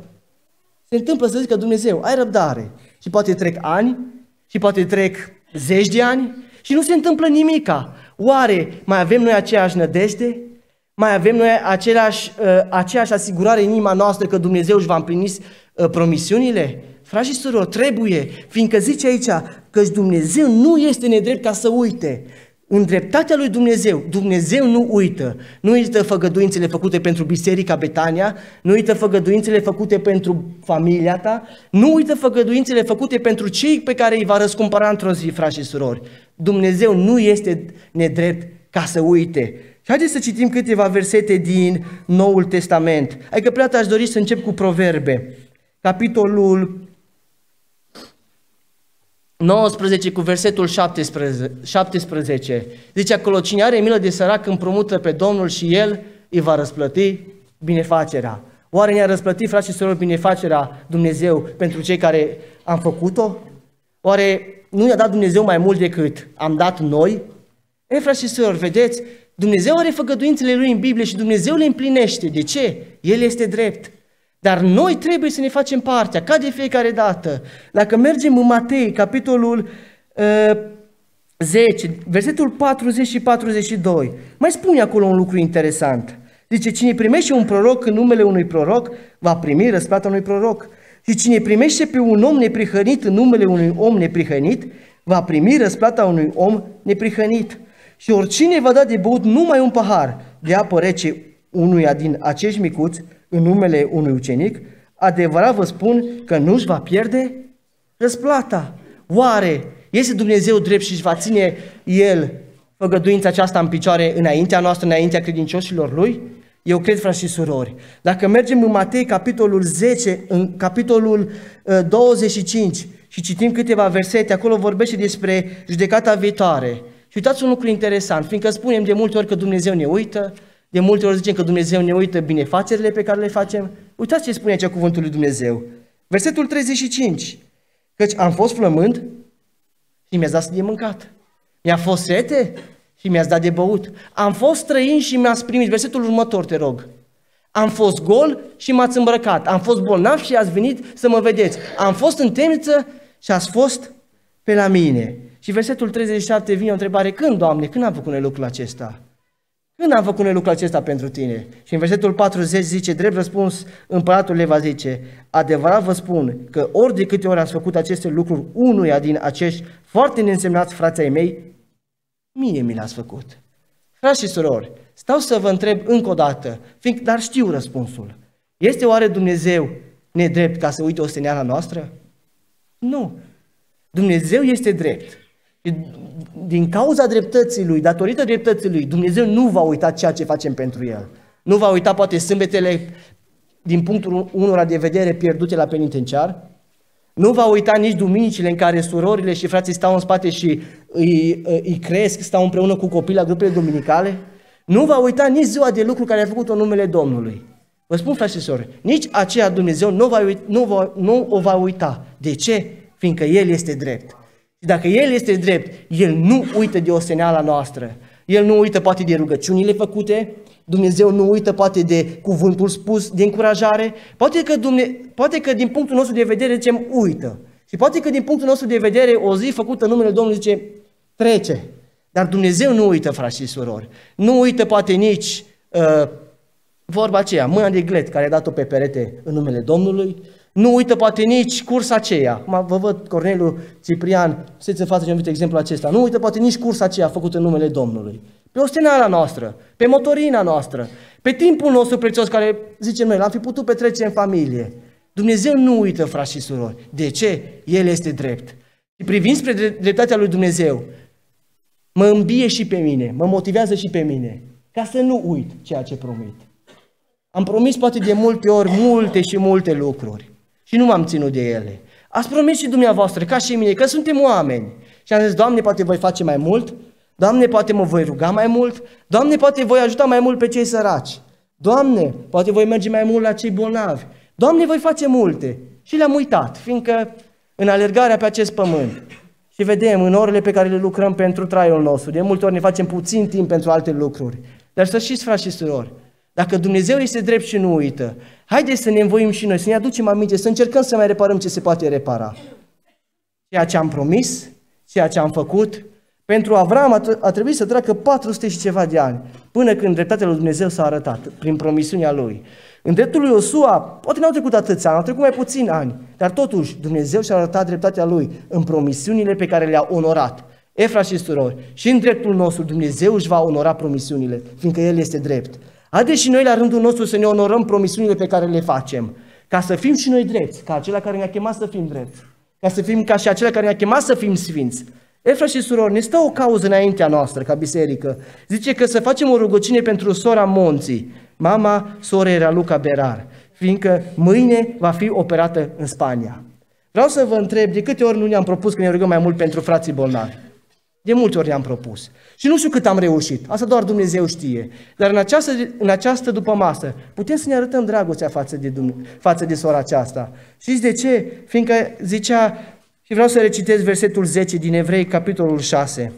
Se întâmplă să zică Dumnezeu, ai răbdare. Și poate trec ani, și poate trec zeci de ani și nu se întâmplă nimica. Oare mai avem noi aceeași nădejde? Mai avem noi aceleași, uh, aceeași asigurare în inima noastră că Dumnezeu își va împlini uh, promisiunile? Frați și surori, trebuie, fiindcă zice aici că Dumnezeu nu este nedrept ca să uite. În dreptatea lui Dumnezeu, Dumnezeu nu uită. Nu uită făgăduințele făcute pentru Biserica Betania, nu uită făgăduințele făcute pentru familia ta, nu uită făgăduințele făcute pentru cei pe care îi va răscumpăra într-o zi, frați și surori. Dumnezeu nu este nedrept ca să uite. Și haideți să citim câteva versete din Noul Testament. Adică prea aș dori să încep cu Proverbe, capitolul nouăsprezece cu versetul șaptesprezece. Zice acolo, cine are milă de sărac împrumută pe Domnul și El îi va răsplăti binefacerea. Oare ne-a răsplătit, frați și surori, binefacerea Dumnezeu pentru cei care am făcut-o? Oare nu ne-a dat Dumnezeu mai mult decât am dat noi? Ei, frați și surori, vedeți, Dumnezeu are făgăduințele Lui în Biblie și Dumnezeu le împlinește. De ce? El este drept. Dar noi trebuie să ne facem partea, ca de fiecare dată. Dacă mergem în Matei, capitolul uh, zece, versetul patruzeci și patruzeci și doi, mai spune acolo un lucru interesant. Zice, cine primește un proroc în numele unui proroc, va primi răsplata unui proroc. Și cine primește pe un om neprihănit în numele unui om neprihănit, va primi răsplata unui om neprihănit. Și oricine va da de băut numai un pahar de apă rece unuia din acești micuți, în numele unui ucenic, adevărat vă spun că nu își va pierde răsplata. Oare este Dumnezeu drept și își va ține El făgăduința aceasta în picioare înaintea noastră, înaintea credincioșilor Lui? Eu cred, frați și surori. Dacă mergem în Matei, capitolul zece, în capitolul uh, douăzeci și cinci și citim câteva versete, acolo vorbește despre judecata viitoare. Și uitați un lucru interesant, fiindcă spunem de multe ori că Dumnezeu ne uită, de multe ori zicem că Dumnezeu ne uită binefacerile pe care le facem. Uitați ce spune aici cuvântul lui Dumnezeu. Versetul treizeci și cinci. Căci am fost flămând și mi-ați dat de mâncat. Mi-a fost sete și mi-ați dat de băut. Am fost străin și mi-ați primit. Versetul următor, te rog. Am fost gol și m-ați îmbrăcat. Am fost bolnav și ați venit să mă vedeți. Am fost în temniță și ați fost pe la mine. Și versetul treizeci și șapte vine o întrebare. Când, Doamne, când am făcut noi lucrul acesta? Când am făcut noi lucrul acesta pentru tine? Și în versetul patruzeci zice, drept răspuns, împăratul le va zice, adevărat vă spun că ori de câte ori ați făcut aceste lucruri unuia din acești foarte neînsemnați frații mei, mie mi l-ați făcut. Frați și surori, stau să vă întreb încă o dată, fiindcă, dar știu răspunsul. Este oare Dumnezeu nedrept ca să uite osteneala noastră? Nu. Dumnezeu este drept. Din cauza dreptății Lui, datorită dreptății Lui, Dumnezeu nu va uita ceea ce facem pentru El. Nu va uita poate sâmbetele din punctul unora de vedere pierdute la penitenciar, Nu va uita nici duminicile în care surorile și frații stau în spate și îi, îi cresc, stau împreună cu copii la grupele duminicale. Nu va uita nici ziua de lucru care a făcut-o în numele Domnului. Vă spun, frați și surori, nici aceea Dumnezeu nu, va uita, nu, va, nu o va uita. De ce? Fiindcă El este drept. Și dacă El este drept, El nu uită de osteneala noastră. El nu uită poate de rugăciunile făcute, Dumnezeu nu uită poate de cuvântul spus, de încurajare, poate că, Dumne, poate că din punctul nostru de vedere zicem uită. Și poate că din punctul nostru de vedere o zi făcută în numele Domnului zice trece. Dar Dumnezeu nu uită, frați și surori. Nu uită poate nici uh, vorba aceea, mâna de glet care a dat-o pe perete în numele Domnului. Nu uită poate nici cursa aceea. Vă văd, Corneliu Ciprian, să-ți în față și-am văzut exemplul acesta. Nu uită poate nici cursa aceea făcută în numele Domnului. Pe osteneala noastră, pe motorina noastră, pe timpul nostru prețios care, zicem noi, l-am fi putut petrece în familie. Dumnezeu nu uită, frați și surori. De ce? El este drept. Și privind spre dreptatea lui Dumnezeu, mă îmbie și pe mine, mă motivează și pe mine, ca să nu uit ceea ce promit. Am promis poate de multe ori multe și multe lucruri și nu m-am ținut de ele. Ați promis și dumneavoastră, ca și mine, că suntem oameni. Și am zis, Doamne, poate voi face mai mult, Doamne, poate mă voi ruga mai mult, Doamne, poate voi ajuta mai mult pe cei săraci, Doamne, poate voi merge mai mult la cei bolnavi, Doamne, voi face multe. Și le-am uitat, fiindcă în alergarea pe acest pământ și vedem în orele pe care le lucrăm pentru traiul nostru, de multe ori ne facem puțin timp pentru alte lucruri. Dar să știți, frați și surori, dacă Dumnezeu este drept și nu uită, haideți să ne învoim și noi, să ne aducem aminte, să încercăm să mai reparăm ce se poate repara. Ceea ce am promis, ceea ce am făcut, pentru Avram a, a trebuit să treacă patru sute și ceva de ani, până când dreptatea lui Dumnezeu s-a arătat, prin promisiunea lui. În dreptul lui Iosua, poate n-au trecut atâția ani, au trecut mai puțini ani, dar totuși Dumnezeu și-a arătat dreptatea lui în promisiunile pe care le-a onorat. E, frați și surori, și în dreptul nostru Dumnezeu își va onora promisiunile, fiindcă El este drept. Haideți și noi la rândul nostru să ne onorăm promisiunile pe care le facem, ca să fim și noi drepți, ca acela care ne-a chemat să fim drepți, ca să fim ca și acela care ne-a chemat să fim sfinți. E, frați și surori, ne stă o cauză înaintea noastră ca biserică. Zice că să facem o rugăciune pentru sora Monții, mama sorei Raluca Berar, fiindcă mâine va fi operată în Spania. Vreau să vă întreb, de câte ori nu ne-am propus că ne rugăm mai mult pentru frații bolnavi? De multe ori ne-am propus. Și nu știu cât am reușit, asta doar Dumnezeu știe. Dar în această, în această dupămasă putem să ne arătăm dragostea față de, față de sora aceasta. Știți de ce? Fiindcă zicea, și vreau să recitesc versetul zece din Evrei, capitolul șase.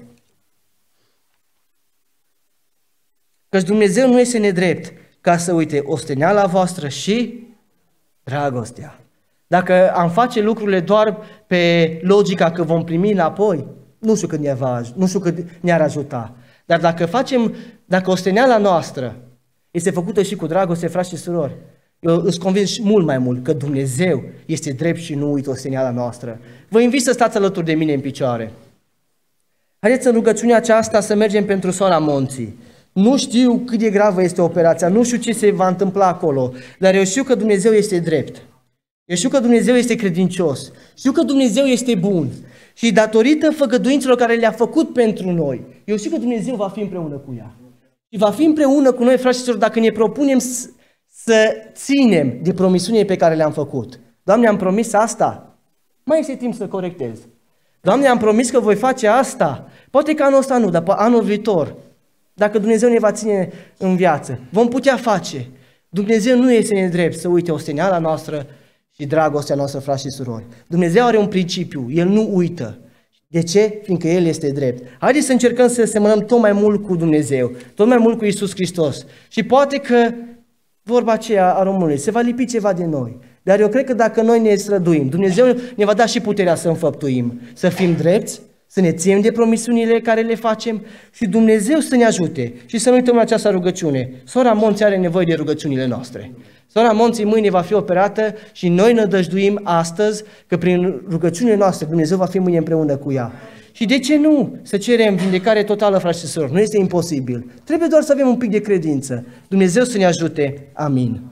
Căci Dumnezeu nu este nedrept ca să uite osteneala voastră și dragostea. Dacă am face lucrurile doar pe logica că vom primi înapoi, nu știu cât ne va, nu știu cât ne-ar ajuta. Dar dacă facem, dacă osteneala noastră este făcută și cu dragoste, frați și surori, eu îți convins mult mai mult că Dumnezeu este drept și nu uită osteneala noastră. Vă invit să stați alături de mine în picioare. Haideți în rugăciunea aceasta să mergem pentru sora Monții. Nu știu cât de gravă este operația, nu știu ce se va întâmpla acolo, dar eu știu că Dumnezeu este drept. Eu știu că Dumnezeu este credincios. Știu că Dumnezeu este bun. Și datorită făgăduințelor care le-a făcut pentru noi, eu știu că Dumnezeu va fi împreună cu ea. Și va fi împreună cu noi, frați și surori, dacă ne propunem să, să ținem de promisiunile pe care le-am făcut. Doamne, am promis asta. Mai este timp să corectez. Doamne, am promis că voi face asta. Poate că anul ăsta nu, dar anul viitor, dacă Dumnezeu ne va ține în viață, vom putea face. Dumnezeu nu este nedrept să uite osteneala noastră și dragostea noastră, frați și surori. Dumnezeu are un principiu, El nu uită. De ce? Fiindcă El este drept. Haideți să încercăm să semănăm tot mai mult cu Dumnezeu, tot mai mult cu Iisus Hristos. Și poate că, vorba aceea a românului, se va lipi ceva de noi. Dar eu cred că dacă noi ne străduim, Dumnezeu ne va da și puterea să înfăptuim, să fim drepți, să ne ținem de promisiunile care le facem și Dumnezeu să ne ajute. Și să nu uităm această rugăciune. Sora Monții are nevoie de rugăciunile noastre. Sora Monții mâine va fi operată și noi nădăjduim astăzi că prin rugăciunile noastre Dumnezeu va fi mâine împreună cu ea. Și de ce nu să cerem vindecare totală, frați și surori? Nu este imposibil. Trebuie doar să avem un pic de credință. Dumnezeu să ne ajute. Amin.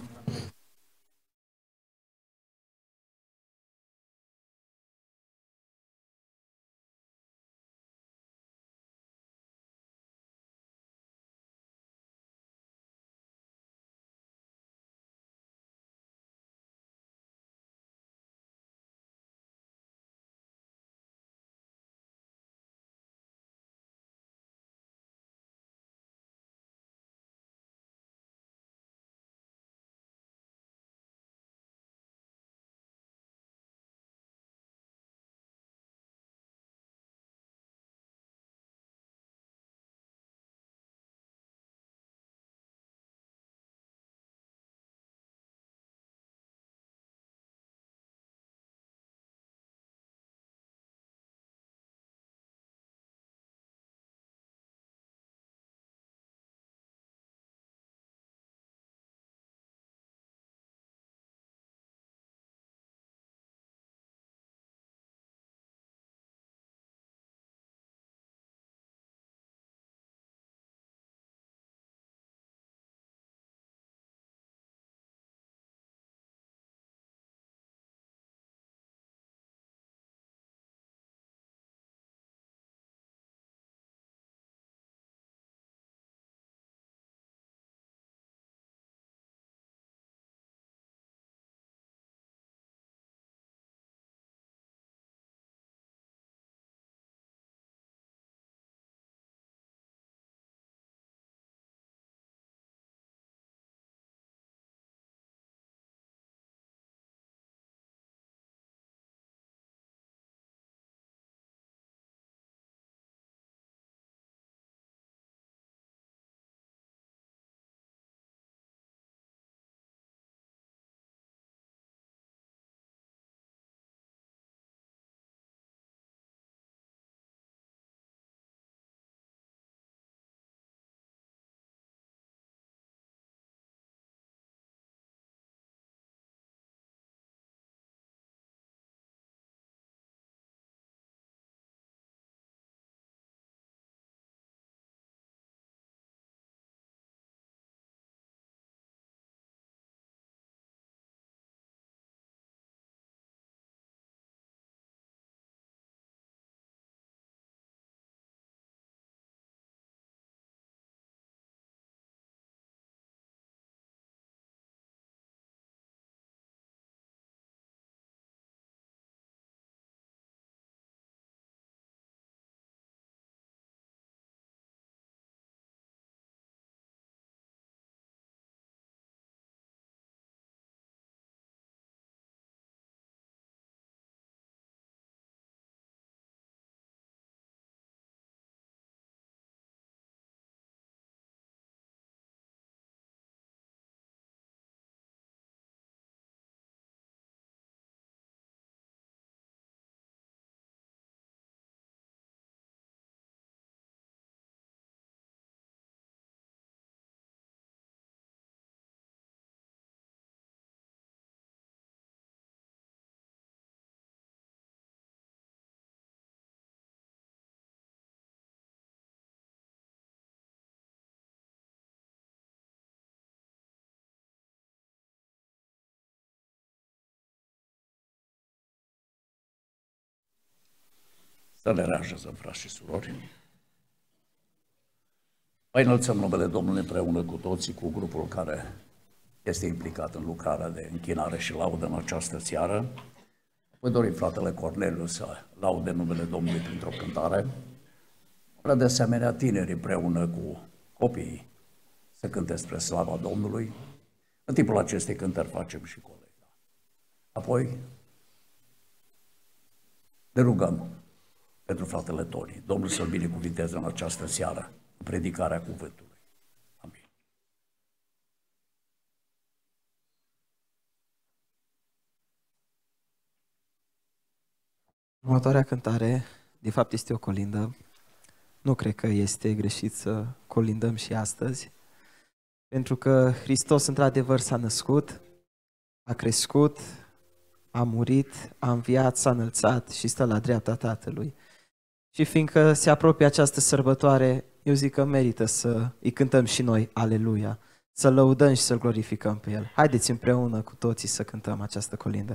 Să le reașezăm, frați și surori. Mai înălțăm numele Domnului împreună cu toții, cu grupul care este implicat în lucrarea de închinare și laudă în această seară. Voi dori fratele Corneliu să laude numele Domnului printr-o cântare. Vreau de asemenea tineri împreună cu copiii să cânte spre slava Domnului. În timpul acestei cântări facem și colecta. Apoi ne rugăm pentru fratele Toni. Domnul să-l binecuvinteze în această seară, în predicarea cuvântului. Amin. Următoarea cântare, de fapt, este o colindă. Nu cred că este greșit să colindăm și astăzi, pentru că Hristos într-adevăr s-a născut, a crescut, a murit, a înviat, s-a înălțat și stă la dreapta Tatălui. Și fiindcă se apropie această sărbătoare, eu zic că merită să îi cântăm și noi Aleluia, să-L lăudăm și să-L glorificăm pe El. Haideți împreună cu toții să cântăm această colindă.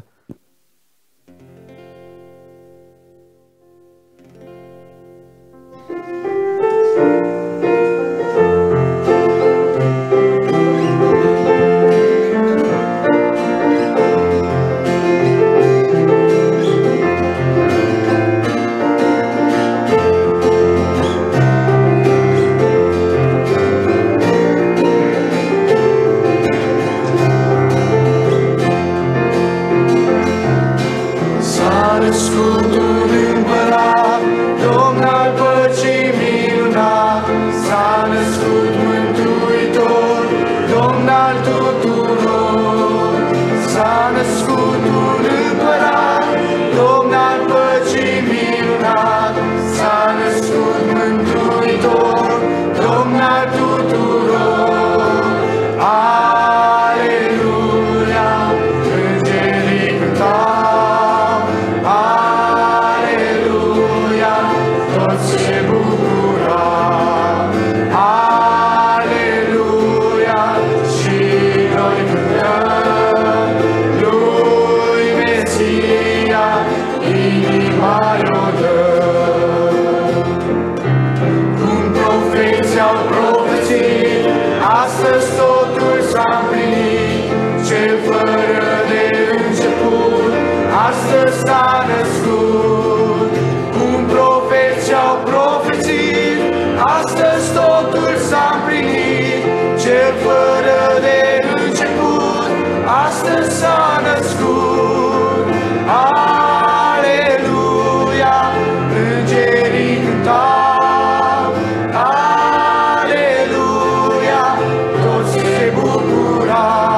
Aleluia, toți se bucurau.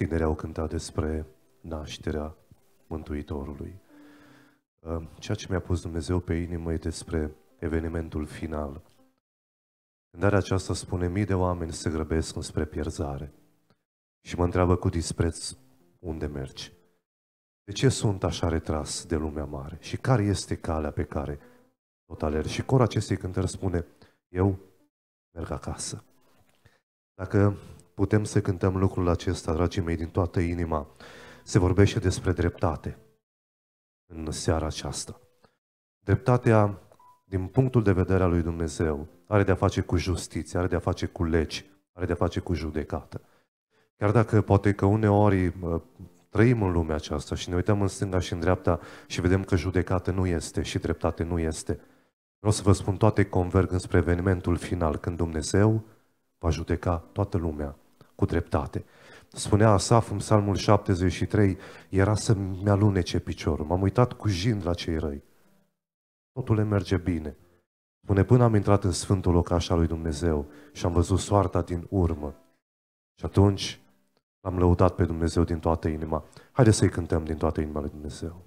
Tinerii au cântat despre nașterea Mântuitorului. Ceea ce mi-a pus Dumnezeu pe inimă e despre evenimentul final. Cântarea aceasta spune: mii de oameni se grăbesc înspre pierzare și mă întreabă cu dispreț: unde mergi? De ce sunt așa retras de lumea mare? Și care este calea pe care tot alerg? Și corul acestei cântări spune: eu merg acasă. Dacă putem să cântăm lucrul acesta, dragii mei, din toată inima, se vorbește despre dreptate în seara aceasta. Dreptatea, din punctul de vedere al lui Dumnezeu, are de-a face cu justiție, are de-a face cu legi, are de-a face cu judecată. Chiar dacă poate că uneori trăim în lumea aceasta și ne uităm în stânga și în dreapta și vedem că judecată nu este și dreptate nu este, vreau să vă spun, toate converg înspre evenimentul final, când Dumnezeu va judeca toată lumea cu dreptate. Spunea Asaf în Psalmul șaptezeci și trei: era să-mi alunece piciorul, m-am uitat cu jind la cei răi. Totul le merge bine. Spune: până am intrat în sfântul locaș al lui Dumnezeu și am văzut soarta din urmă. Și atunci l-am lăudat pe Dumnezeu din toată inima. Haideți să-i cântăm din toată inima lui Dumnezeu.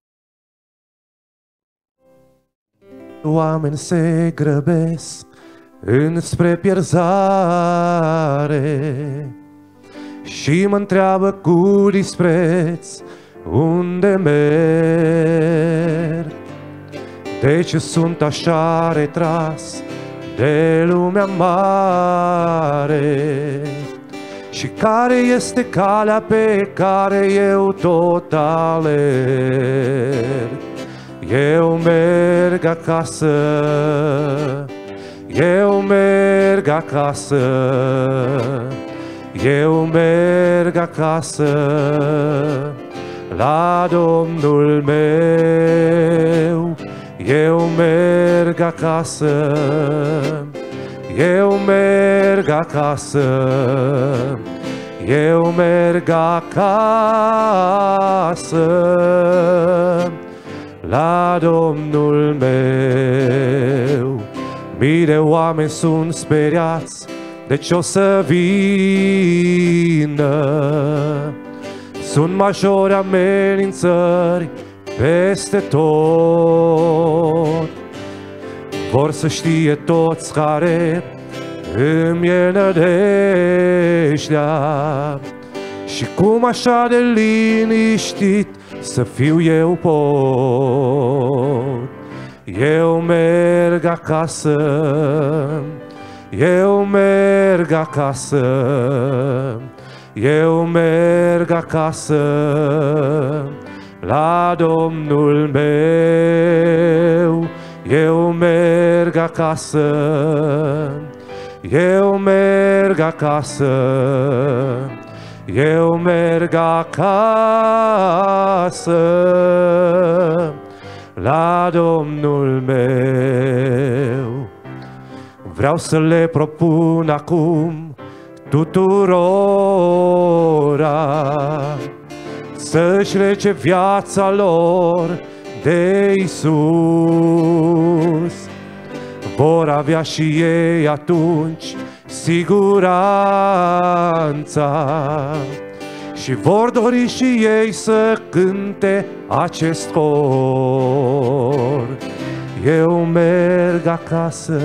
Oameni se grăbesc înspre pierzare și mă întreabă cu dispreț: unde merg? De ce sunt așa retras de lumea mare? Și care este calea pe care eu tot alerg? Eu merg acasă, eu merg acasă, eu merg acasă la Domnul meu. Eu merg acasă, eu merg acasă, eu merg acasă la Domnul meu. Mii de oameni sunt speriați de ce o să vină, sunt majori amenințări peste tot. Vor să știe toți care îmi e nădejdea și cum așa de liniștit să fiu eu pot. Eu merg acasă, eu merg acasă, eu merg acasă la Domnul meu. Eu merg acasă, eu merg acasă, eu merg acasă la Domnul meu. Vreau să le propun acum tuturora să-și lege viața lor de Iisus. Vor avea și ei atunci siguranța și vor dori și ei să cânte acest cor. Eu merg acasă,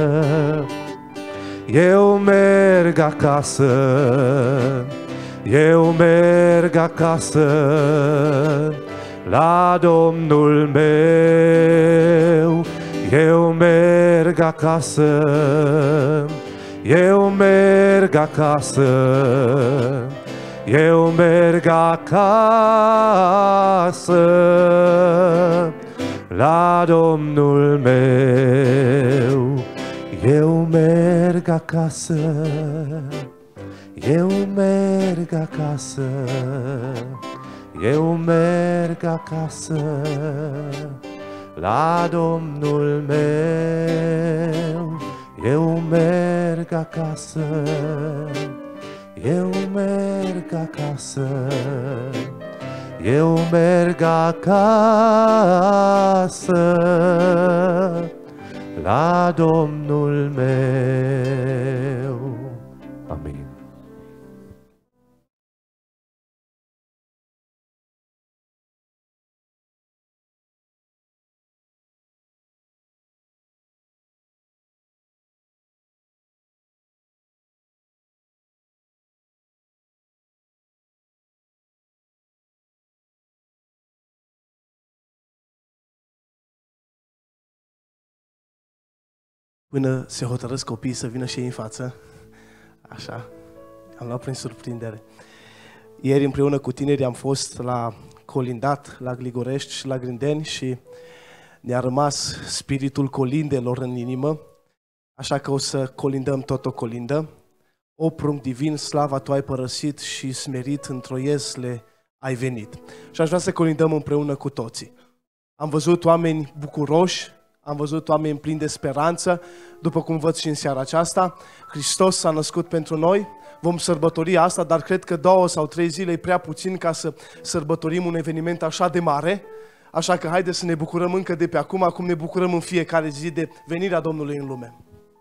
eu merg acasă, eu merg acasă la Domnul meu. Eu merg acasă, eu merg acasă, eu merg acasă la Domnul meu. Eu merg acasă, eu merg acasă, eu merg acasă la Domnul meu. Eu merg acasă, eu merg acasă, eu merg acasă la Domnul meu. Amin. până se hotărăsc copiii să vină și ei în față. Așa, am luat prin surprindere. Ieri împreună cu tinerii am fost la colindat, la Gligorești și la Grindeni și ne-a rămas spiritul colindelor în inimă, așa că o să colindăm tot o colindă. O prunc divin, slava Tu ai părăsit și smerit într-o iesle ai venit. Și aș vrea să colindăm împreună cu toții. Am văzut oameni bucuroși, am văzut oameni plini de speranță, după cum văd și în seara aceasta. Hristos s-a născut pentru noi, vom sărbători asta, dar cred că două sau trei zile e prea puțin ca să sărbătorim un eveniment așa de mare. Așa că haideți să ne bucurăm încă de pe acum, cum ne bucurăm în fiecare zi de venirea Domnului în lume.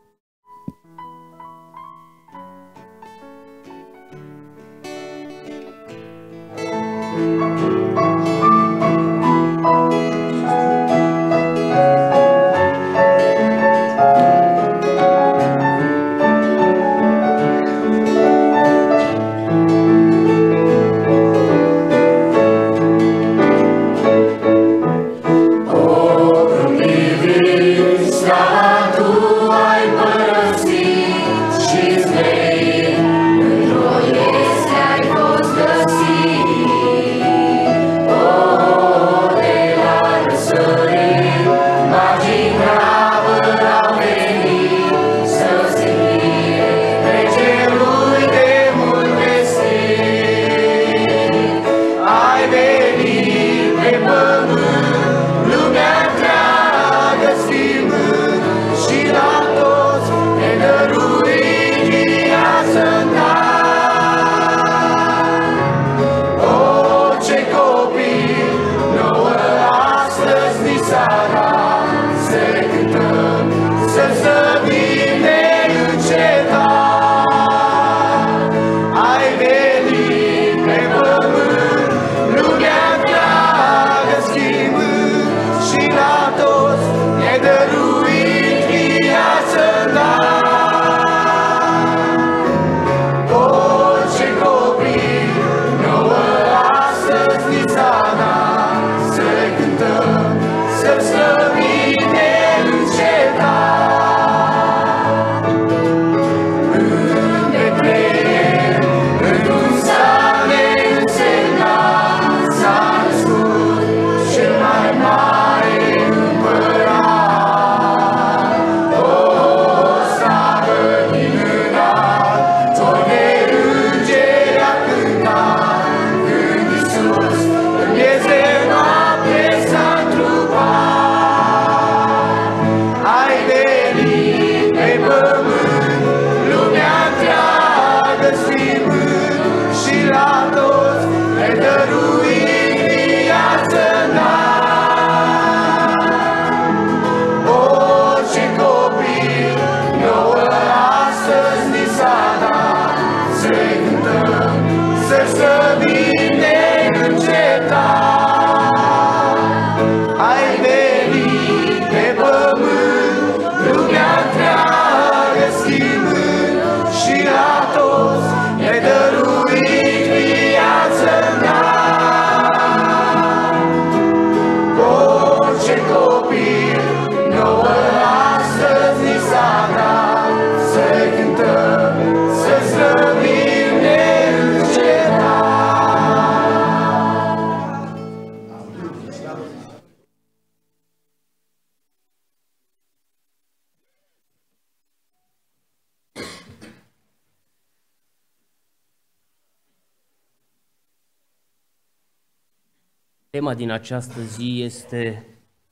Tema din această zi este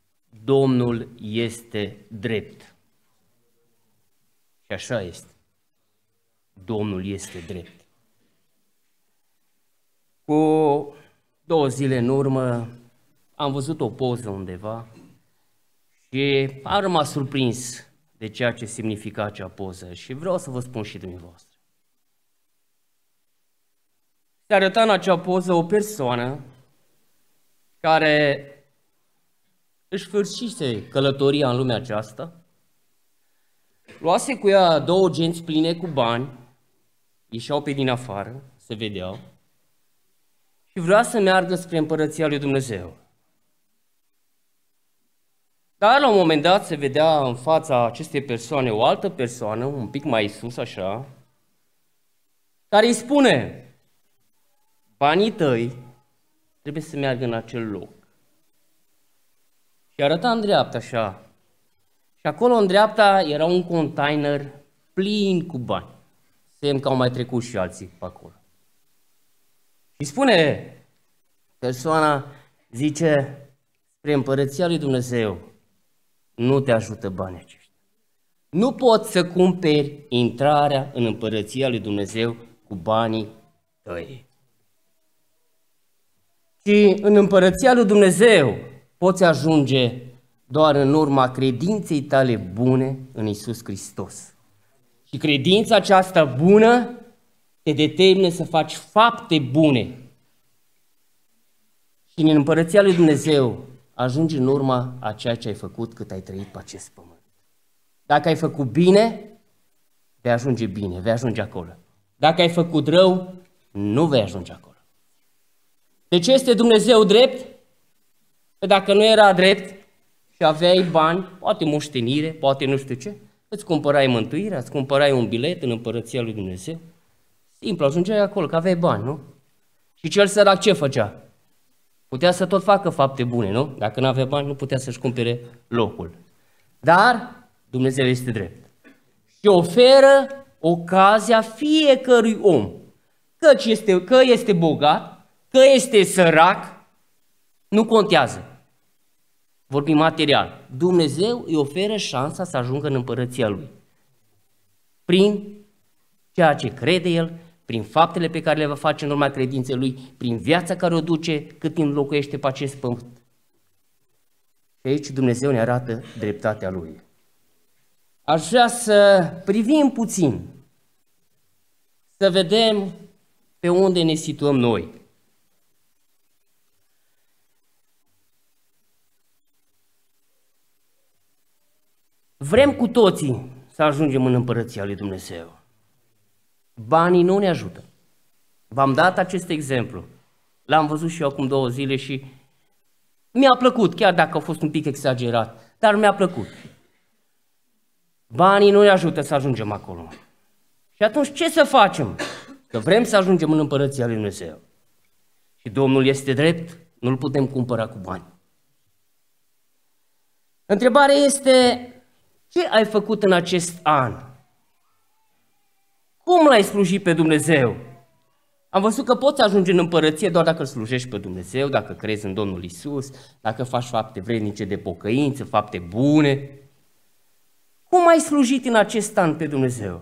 Domnul este drept. Și așa este. Domnul este drept. Cu două zile în urmă am văzut o poză undeva și am rămas surprins de ceea ce semnifica acea poză și vreau să vă spun și dumneavoastră. Se arăta în acea poză o persoană care își sfârșise călătoria în lumea aceasta, luase cu ea două genți pline cu bani, ieșeau pe din afară, se vedeau, și vrea să meargă spre Împărăția lui Dumnezeu. Dar la un moment dat se vedea în fața acestei persoane o altă persoană, un pic mai sus așa, care îi spune: banii tăi trebuie să meargă în acel loc. Și arăta în dreapta așa. Și acolo în dreapta era un container plin cu bani. Semn că au mai trecut și alții pe acolo. Și spune persoana, zice, spre împărăția lui Dumnezeu nu te ajută banii aceștia. Nu poți să cumperi intrarea în împărăția lui Dumnezeu cu banii tăi. Și în împărăția lui Dumnezeu poți ajunge doar în urma credinței tale bune în Iisus Hristos. Și credința aceasta bună te determină să faci fapte bune. Și în împărăția lui Dumnezeu ajungi în urma a ceea ce ai făcut cât ai trăit pe acest pământ. Dacă ai făcut bine, vei ajunge bine, vei ajunge acolo. Dacă ai făcut rău, nu vei ajunge acolo. De ce este Dumnezeu drept? Că dacă nu era drept și aveai bani, poate moștenire, poate nu știu ce, îți cumpărai mântuirea, îți cumpărai un bilet în împărăția lui Dumnezeu. Simplu, ajungeai acolo, că aveai bani, nu? Și cel sărac ce făcea? Putea să tot facă fapte bune, nu? Dacă nu avea bani, nu putea să-și cumpere locul. Dar Dumnezeu este drept și oferă ocazia fiecărui om, căci este, că este bogat, că este sărac, nu contează. Vorbim material. Dumnezeu îi oferă șansa să ajungă în împărăția Lui. Prin ceea ce crede El, prin faptele pe care le va face în urma credinței Lui, prin viața care o duce cât timp locuiește pe acest pământ. Și aici Dumnezeu ne arată dreptatea Lui. Aș vrea să privim puțin, să vedem pe unde ne situăm noi. Vrem cu toții să ajungem în împărăția lui Dumnezeu. Banii nu ne ajută. V-am dat acest exemplu. L-am văzut și eu acum două zile și mi-a plăcut, chiar dacă a fost un pic exagerat, dar mi-a plăcut. Banii nu ne ajută să ajungem acolo. Și atunci ce să facem? Că vrem să ajungem în împărăția lui Dumnezeu. Și Domnul este drept, nu-L putem cumpăra cu bani. Întrebarea este, ce ai făcut în acest an? Cum l-ai slujit pe Dumnezeu? Am văzut că poți ajunge în împărăție doar dacă îl slujești pe Dumnezeu, dacă crezi în Domnul Isus, dacă faci fapte vrednice de pocăință, fapte bune. Cum ai slujit în acest an pe Dumnezeu?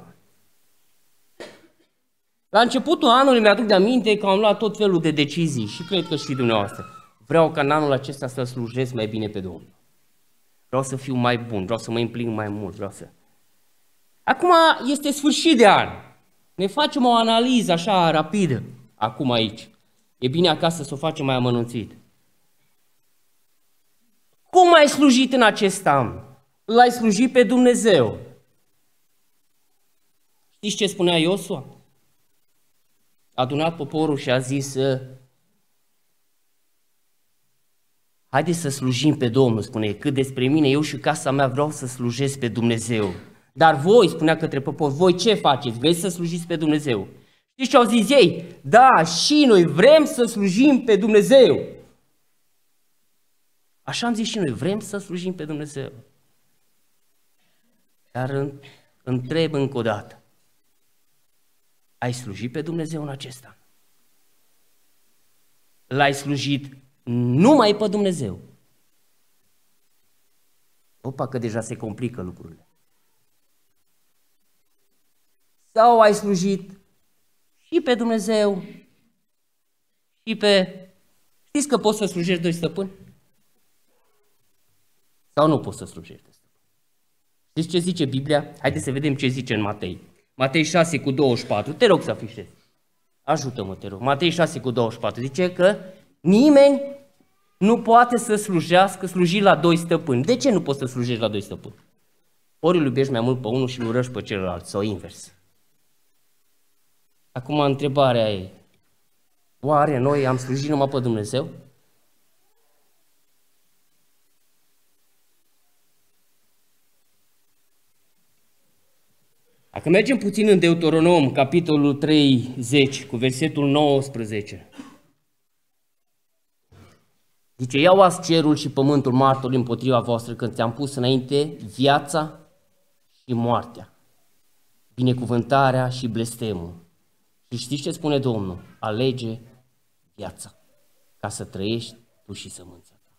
La începutul anului mi-aduc de aminte că am luat tot felul de decizii și cred că și dumneavoastră. Vreau ca în anul acesta să slujesc mai bine pe Domnul. Vreau să fiu mai bun, vreau să mă implic mai mult, vreau să... Acum este sfârșit de an. Ne facem o analiză așa rapidă, acum aici. E bine acasă să o facem mai amănunțit. Cum ai slujit în acest an? L-ai slujit pe Dumnezeu. Știți ce spunea Iosua? A adunat poporul și a zis: haideți să slujim pe Domnul, spune, cât despre mine, eu și casa mea vreau să slujesc pe Dumnezeu. Dar voi, spunea către popor, voi ce faceți? Vreți să slujiți pe Dumnezeu? Știți ce au zis ei? Da, și noi vrem să slujim pe Dumnezeu. Așa am zis și noi, vrem să slujim pe Dumnezeu. Dar întreb încă o dată, ai slujit pe Dumnezeu în acest an? L-ai slujit numai pe Dumnezeu? Opa, că deja se complică lucrurile. Sau ai slujit și pe Dumnezeu și pe... Știți că poți să slujești doi stăpâni? Sau nu poți să slujești doi stăpâni? Știți ce zice Biblia? Haideți să vedem ce zice în Matei. Matei șase cu douăzeci și patru. Te rog să afișezi. Ajută-mă, te rog. Matei șase cu douăzeci și patru. Zice că nimeni nu poate să slujească, sluji la doi stăpâni. De ce nu poți să slujești la doi stăpâni? Ori îl iubești mai mult pe unul și îl urăști pe celălalt, sau invers. Acum întrebarea e, oare noi am slujit numai pe Dumnezeu? Dacă mergem puțin în Deuteronom, capitolul treizeci, cu versetul nouăsprezece, zice, iau azi cerul și pământul martori împotriva voastră când ți-am pus înainte viața și moartea, binecuvântarea și blestemul. Și știți ce spune Domnul? Alege viața, ca să trăiești tu și sămânța ta.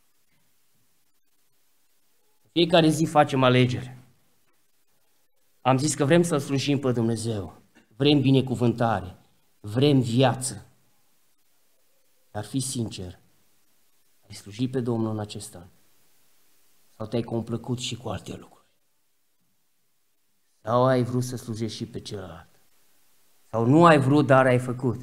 Fiecare zi facem alegeri. Am zis că vrem să-L slujim pe Dumnezeu, vrem binecuvântare, vrem viață. Dar fii sincer, ai slujit pe Domnul în acest an? Sau te-ai complăcut și cu alte lucruri? Sau ai vrut să slujești și pe celălalt? Sau nu ai vrut, dar ai făcut?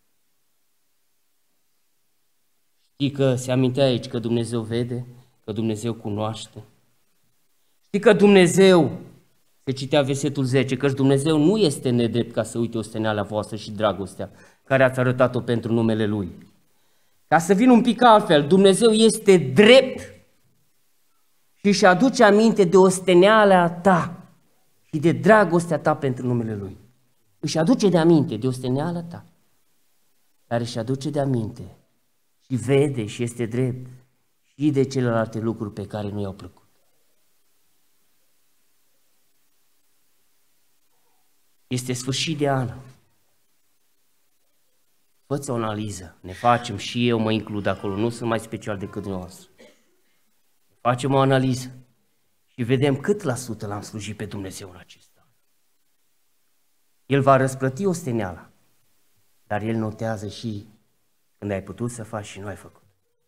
Știi că se amintea aici că Dumnezeu vede, că Dumnezeu cunoaște. Știi că Dumnezeu, se citea versetul zece, că Dumnezeu nu este nedrept ca să uite osteneala voastră și dragostea care ați arătat-o pentru numele Lui. Ca să vin un pic altfel, Dumnezeu este drept și își aduce aminte de osteneala ta și de dragostea ta pentru numele Lui. Își aduce de aminte de osteneala ta, dar își aduce de aminte și vede și este drept și de celelalte lucruri pe care nu i-au plăcut. Este sfârșit de an. Fă-ți o analiză, ne facem și eu mă includ acolo, nu sunt mai special decât dumneavoastră. Facem o analiză și vedem cât la sută l-am slujit pe Dumnezeu în acest an. El va răsplăti osteneala, dar El notează și când ai putut să faci și nu ai făcut.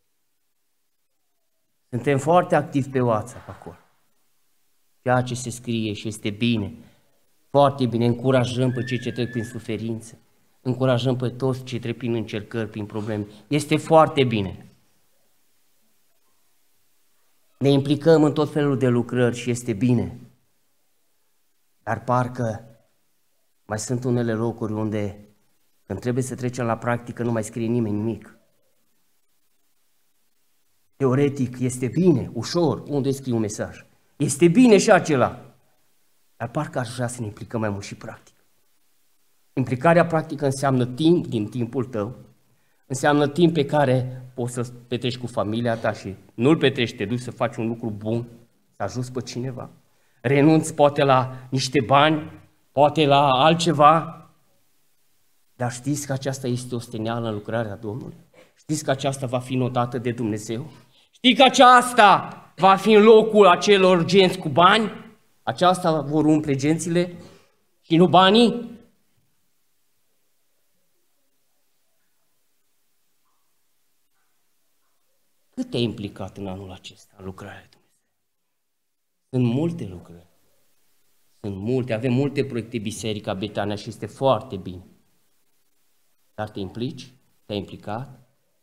Suntem foarte activi pe WhatsApp acolo. Ceea ce se scrie și este bine, foarte bine, încurajăm pe cei ce trec prin suferință, încurajăm pe toți cei trec prin încercări, prin probleme. Este foarte bine. Ne implicăm în tot felul de lucrări și este bine. Dar parcă mai sunt unele locuri unde, când trebuie să trecem la practică, nu mai scrie nimeni nimic. Teoretic este bine, ușor, unde scrie un mesaj. Este bine și acela. Dar parcă aș vrea să ne implicăm mai mult și practic. Implicarea practică înseamnă timp din timpul tău, înseamnă timp pe care poți să-l petrești cu familia ta și nu-l petrești, te duci să faci un lucru bun, să ajuți pe cineva. Renunți poate la niște bani, poate la altceva, dar știți că aceasta este o steneală în lucrarea Domnului? Știți că aceasta va fi notată de Dumnezeu? Știți că aceasta va fi în locul acelor genți cu bani? Aceasta vor umple gențile și nu banii? Cât te-ai implicat în anul acesta în lucrarea Dumnezeu? Sunt multe lucrări. Sunt multe, avem multe proiecte Biserica Betania și este foarte bine. Dar te implici? Te-ai implicat?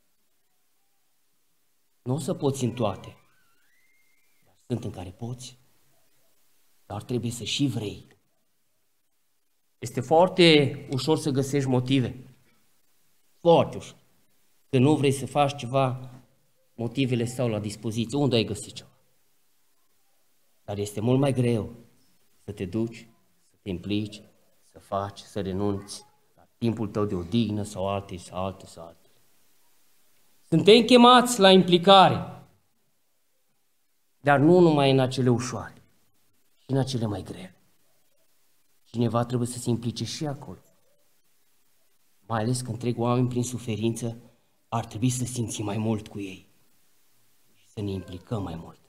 Nu o să poți în toate, dar sunt în care poți. Dar trebuie să și vrei. Este foarte ușor să găsești motive. Foarte ușor. Când nu vrei să faci ceva, motivele stau la dispoziție. Unde ai găsit ceva? Dar este mult mai greu să te duci, să te implici, să faci, să renunți la timpul tău de odihnă sau alte, sau alte, sau alte. Suntem chemați la implicare, dar nu numai în acele ușoare, ci în acele mai grele. Cineva trebuie să se implice și acolo. Mai ales când trec oameni prin suferință, ar trebui să simțim mai mult cu ei și să ne implicăm mai mult.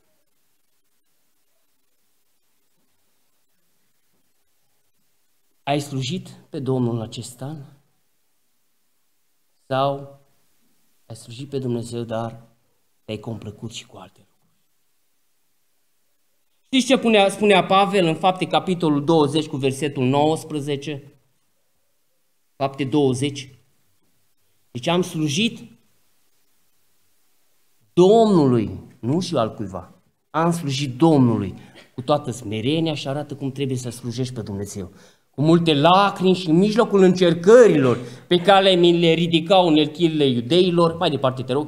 Ai slujit pe Domnul în acest an? Sau ai slujit pe Dumnezeu, dar te-ai complăcut și cu alte lucruri? Știți ce spunea, spunea Pavel în Fapte, capitolul douăzeci, cu versetul nouăsprezece? Fapte douăzeci. Deci am slujit Domnului, nu și altcuiva. Am slujit Domnului cu toată smerenia și arată cum trebuie să slujești pe Dumnezeu. Cu multe lacrimi și în mijlocul încercărilor pe care mi le ridicau uneltirile iudeilor. Mai departe, te rog.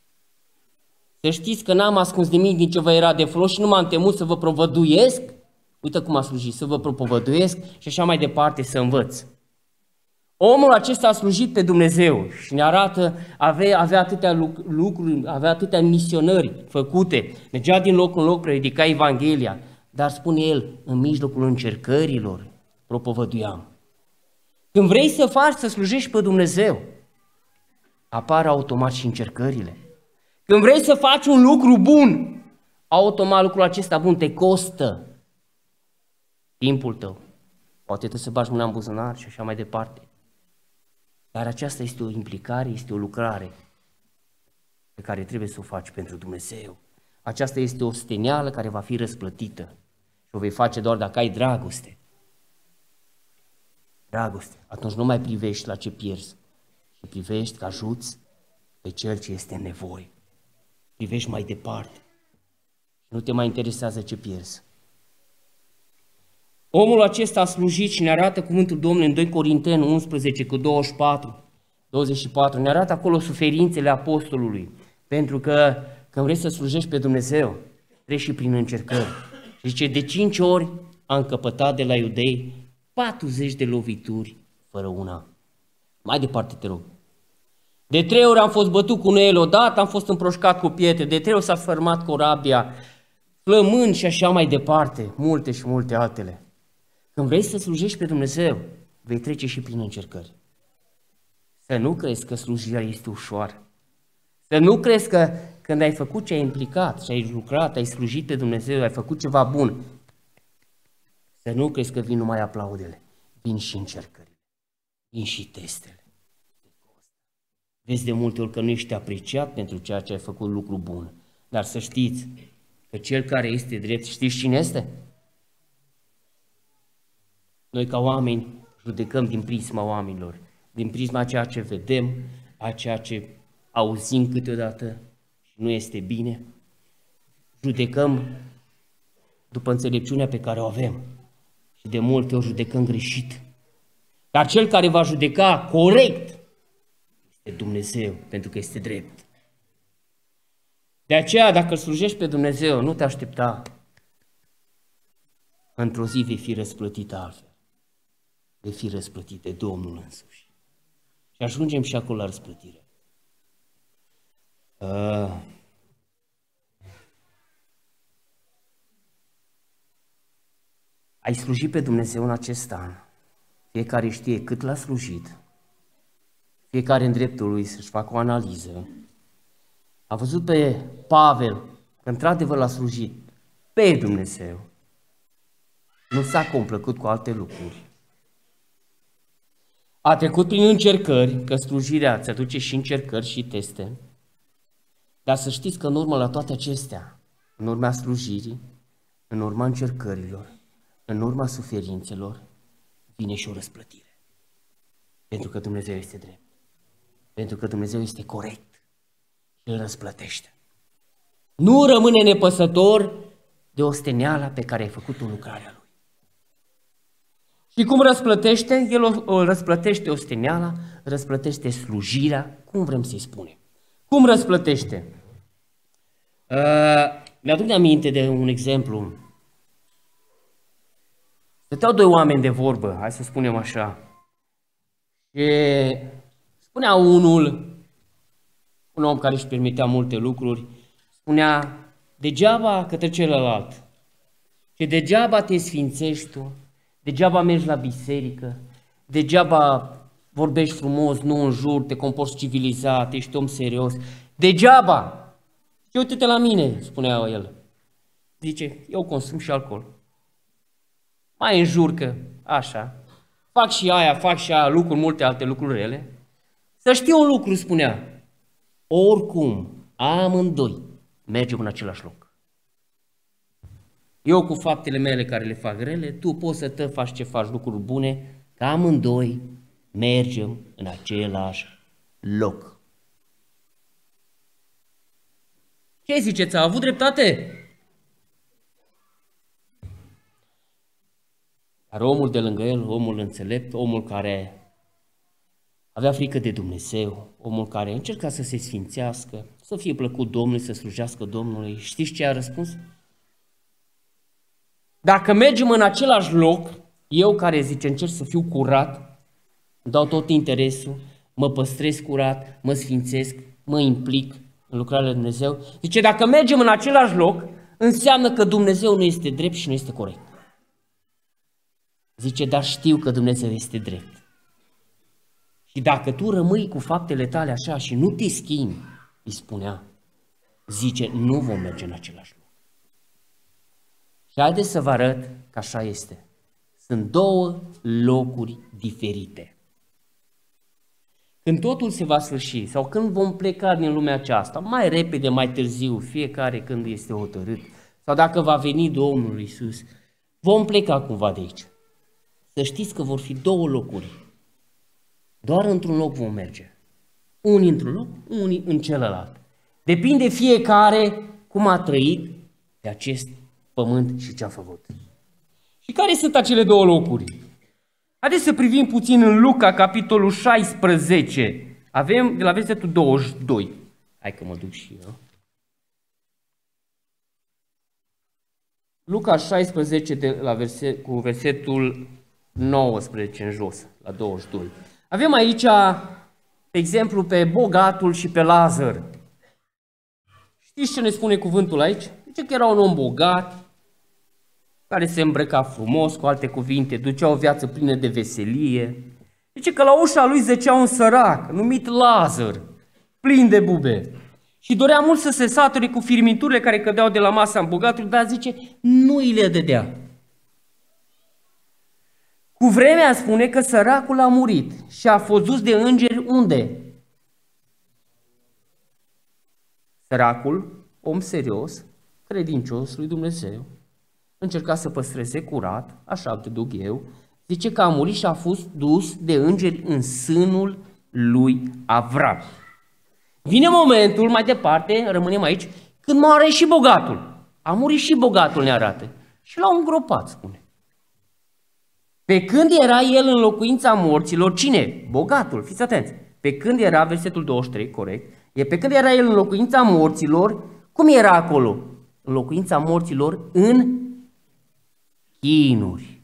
Să știți că n-am ascuns nimic din ce vă era de folos și nu m-am temut să vă provăduiesc uite cum a slujit, să vă propovăduiesc și așa mai departe să învăț. Omul acesta a slujit pe Dumnezeu și ne arată, avea, avea atâtea lucruri, avea atâtea misionări făcute, mergea din loc în loc, predica Evanghelia, dar spune el, în mijlocul încercărilor, propovăduiam. Când vrei să faci, să slujești pe Dumnezeu, apar automat și încercările. Când vrei să faci un lucru bun, automat lucrul acesta bun te costă timpul tău. Poate trebuie să bagi mâna în buzunar și așa mai departe. Dar aceasta este o implicare, este o lucrare pe care trebuie să o faci pentru Dumnezeu. Aceasta este o steneală care va fi răsplătită și o vei face doar dacă ai dragoste. Dragoste. Atunci nu mai privești la ce pierzi, ci privești că ajuți pe cel ce este în nevoie. Privești mai departe. Nu te mai interesează ce pierzi. Omul acesta a slujit și ne arată cuvântul Domnului în doi Corinteni unsprezece cu douăzeci și patru, douăzeci și patru. Ne arată acolo suferințele apostolului. Pentru că când vrei să slujești pe Dumnezeu, treci și prin încercări. Și zice, de cinci ori a încăpătat de la iudei patruzeci de lovituri fără una. Mai departe te rog. De trei ori am fost bătut cu nuiele odată, am fost împroșcat cu pietre, de trei ori s-a sfărmat corabia, flămând și așa mai departe, multe și multe altele. Când vrei să slujești pe Dumnezeu, vei trece și prin încercări. Să nu crezi că slujirea este ușoară. Să nu crezi că când ai făcut ce ai implicat și ai lucrat, ai slujit pe Dumnezeu, ai făcut ceva bun, să nu crezi că vin numai aplaudele, vin și încercările, vin și testele. Vezi de multe ori că nu ești apreciat pentru ceea ce ai făcut lucru bun, dar să știți că cel care este drept, știți cine este? Noi ca oameni judecăm din prisma oamenilor, din prisma a ceea ce vedem, a ceea ce auzim câteodată și nu este bine. Judecăm după înțelepciunea pe care o avem și de multe ori judecăm greșit. Dar cel care va judeca corect este Dumnezeu, pentru că este drept. De aceea, dacă îl slujești pe Dumnezeu, nu te aștepta. Într-o zi vei fi răsplătit altfel. Vei fi răsplătit de Domnul însuși. Și ajungem și acolo la răsplătire. Uh. Ai slujit pe Dumnezeu în acest an. Fiecare știe cât l-a slujit. Fiecare în dreptul lui să-și facă o analiză. A văzut pe Pavel că într-adevăr l-a slujit pe Dumnezeu. Nu s-a complăcut cu alte lucruri. A trecut prin încercări, că slujirea îți aduce și încercări și teste. Dar să știți că în urmă la toate acestea, în urma slujirii, în urma încercărilor, în urma suferințelor, vine și o răsplătire. Pentru că Dumnezeu este drept. Pentru că Dumnezeu este corect și îl răsplătește. Nu rămâne nepăsător de osteneala pe care ai făcut-o în lucrarea Lui. Și cum răsplătește? El o, o răsplătește osteneala, răsplătește slujirea, cum vrem să-i spunem. Cum răsplătește? Uh, mi-aduc aminte de un exemplu. Stăteau doi oameni de vorbă, hai să spunem așa. Și spunea unul, un om care își permitea multe lucruri, spunea, degeaba către celălalt, și degeaba te sfințești tu, degeaba mergi la biserică, degeaba vorbești frumos, nu în jur, te comporți civilizat, ești om serios, degeaba. Și uite-te la mine, spunea el. Zice, eu consum și alcool. Mai înjurcă, așa, fac și aia, fac și aia, lucruri, multe alte lucruri rele. Să știu un lucru, spunea, oricum, amândoi mergem în același loc. Eu cu faptele mele care le fac rele, tu poți să te faci ce faci, lucruri bune, că amândoi mergem în același loc. Ce ziceți, a avut dreptate? Dar omul de lângă el, omul înțelept, omul care avea frică de Dumnezeu, omul care încerca să se sfințească, să fie plăcut Domnului, să slujească Domnului, știți ce a răspuns? Dacă mergem în același loc, eu care, zice, încerc să fiu curat, dau tot interesul, mă păstrez curat, mă sfințesc, mă implic în lucrarea lui Dumnezeu, zice, dacă mergem în același loc, înseamnă că Dumnezeu nu este drept și nu este corect. Zice, dar știu că Dumnezeu este drept. Și dacă tu rămâi cu faptele tale așa și nu te schimbi, îi spunea, zice, nu vom merge în același loc. Și haideți să vă arăt că așa este. Sunt două locuri diferite. Când totul se va sfârși sau când vom pleca din lumea aceasta, mai repede, mai târziu, fiecare când este hotărât, sau dacă va veni Domnul Iisus, vom pleca cumva de aici. Să știți că vor fi două locuri. Doar într-un loc vom merge. Unii într-un loc, unii în celălalt. Depinde fiecare cum a trăit pe acest pământ și ce a făcut. Și care sunt acele două locuri? Haideți să privim puțin în Luca, capitolul șaisprezece. Avem de la versetul douăzeci și doi. Hai că mă duc și eu. Luca șaisprezece de la verset, cu versetul nouăsprezece în jos, la douăzeci și doi. Avem aici, de exemplu, pe bogatul și pe Lazar. Știți ce ne spune cuvântul aici? Zice că era un om bogat, care se îmbrăca frumos, cu alte cuvinte, ducea o viață plină de veselie. Zice că la ușa lui zăcea un sărac, numit Lazar, plin de bube. Și dorea mult să se sature cu firmiturile care cădeau de la masa bogatului, dar zice, nu îi le dădea. Cu vremea spune că săracul a murit și a fost dus de îngeri unde? Săracul, om serios, credincios lui Dumnezeu, încerca să păstreze curat, așa te duc eu, zice că a murit și a fost dus de îngeri în sânul lui Avram. Vine momentul, mai departe, rămânem aici, când moare și bogatul. A murit și bogatul, ne arată. Și l-au îngropat, spune. Pe când era el în locuința morților, cine? Bogatul, fiți atenți. Pe când era, versetul douăzeci și trei, corect, e pe când era el în locuința morților, cum era acolo? În locuința morților, în chinuri.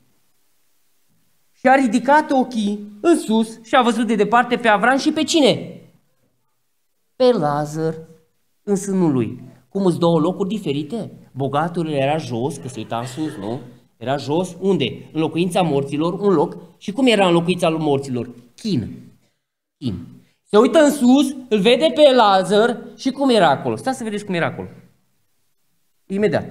Și a ridicat ochii în sus și a văzut de departe pe Avram și pe cine? Pe Lazar în sânul lui. Cum îți două locuri diferite? Bogatul era jos, că se uita în sus, nu? Era jos, unde? În locuința morților, un loc. Și cum era în locuința morților? Chin. Chin. Se uită în sus, îl vede pe Lazar și cum era acolo. Stați să vedeți cum era acolo. Imediat.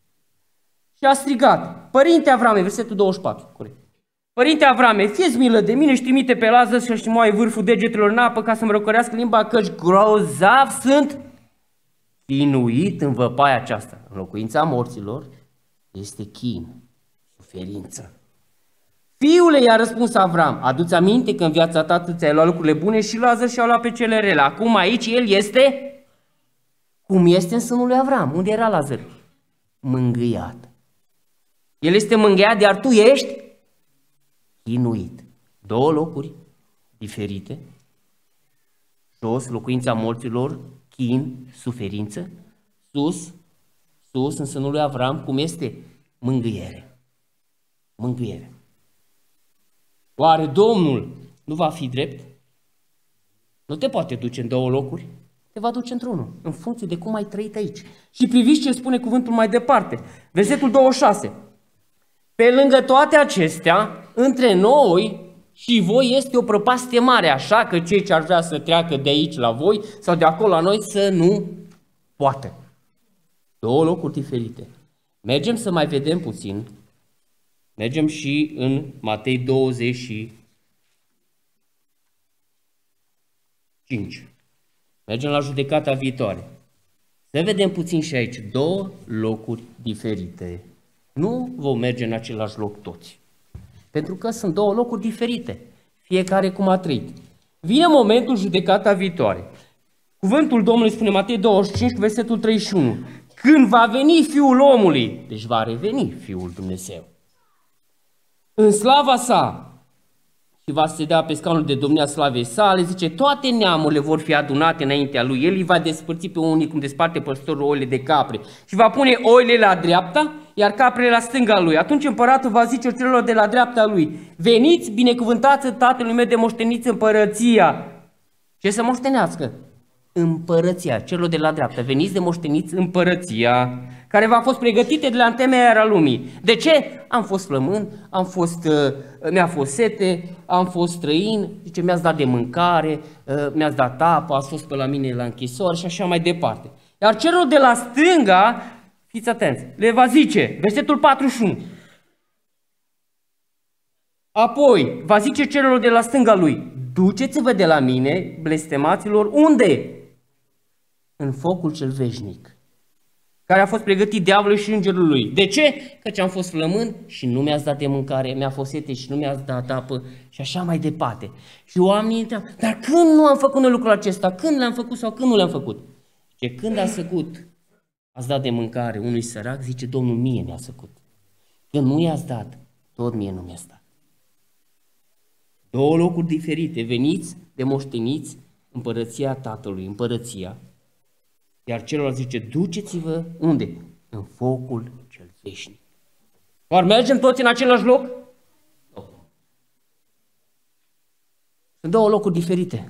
Și a strigat, Părinte Avrame, versetul douăzeci și patru, corect. Părinte Avrame, fie-ți milă de mine și trimite pe Lazar să-și moaie vârful degetelor în apă ca să-mi răcorească limba, căci grozav sunt chinuit în văpaia aceasta. În locuința morților este chin, suferință. Fiule, i-a răspuns Avram, adu-ți aminte că în viața ta tu ți-ai luat lucrurile bune și Lazar și-a luat pe cele rele. Acum aici el este, cum este în sânul lui Avram. Unde era Lazar? Mângâiat. El este mângâiat, iar tu ești chinuit. Două locuri diferite. Jos, locuința morților, chin, suferință. Sus, sus, în sânul lui Avram, cum este? Mângâiere. Mângâiere. Oare Domnul nu va fi drept? Nu te poate duce în două locuri, te va duce într-unul, în funcție de cum ai trăit aici. Și priviți ce spune cuvântul mai departe. Versetul douăzeci și șase. Pe lângă toate acestea, între noi și voi este o prăpastie mare, așa că cei ce ar vrea să treacă de aici la voi sau de acolo la noi să nu poată. Două locuri diferite. Mergem să mai vedem puțin. Mergem și în Matei douăzeci și cinci. Mergem la judecata viitoare. Să vedem puțin și aici două locuri diferite. Nu vom merge în același loc toți. Pentru că sunt două locuri diferite. Fiecare cum a trăit. Vine momentul judecata viitoare. Cuvântul Domnului spune Matei douăzeci și cinci, versetul treizeci și unu. Când va veni Fiul omului, deci va reveni Fiul Dumnezeu, în slava sa și va sedea pe scaunul de domnia slavei sale, zice, toate neamurile vor fi adunate înaintea lui. El îi va despărți pe unii cum desparte păstorul oile de capre și va pune oile la dreapta iar caprele la stânga lui. Atunci împăratul va zice celor de la dreapta lui, veniți, binecuvântați tatălui meu de moșteniți împărăția. Ce să moștenească? Împărăția, celor de la dreapta, veniți de moșteniți împărăția, care v-a fost pregătită de la întemeierea lumii. De ce? Am fost flămând, am fost, mi-a fost sete, am fost străin, zice, mi-ați dat de mâncare, mi-ați dat apă, ați fost pe la mine la închisori și așa mai departe. Iar celor de la stânga, fiți atenți, le va zice, versetul patruzeci și unu. Apoi, va zice celor de la stânga lui, duceți-vă de la mine, blestemaților, unde? În focul cel veșnic, care a fost pregătit diavolului și îngerul lui. De ce? Căci am fost flămând și nu mi-ați dat de mâncare, mi-a fost sete și nu mi-ați dat apă și așa mai departe. Și oamenii întreabă, dar când nu am făcut noi lucrul acesta? Când l-am făcut sau când nu l-am făcut? Ce când a făcut, ați dat de mâncare unui sărac, zice Domnul, mie mi-a făcut. Când nu i-ați dat, tot mie nu mi-a dat. Două locuri diferite, veniți de moșteniți împărăția Tatălui, împărăția. Iar celor zice, duceți-vă, unde? În focul cel veșnic. Oar mergem toți în același loc? Nu. Sunt două locuri diferite.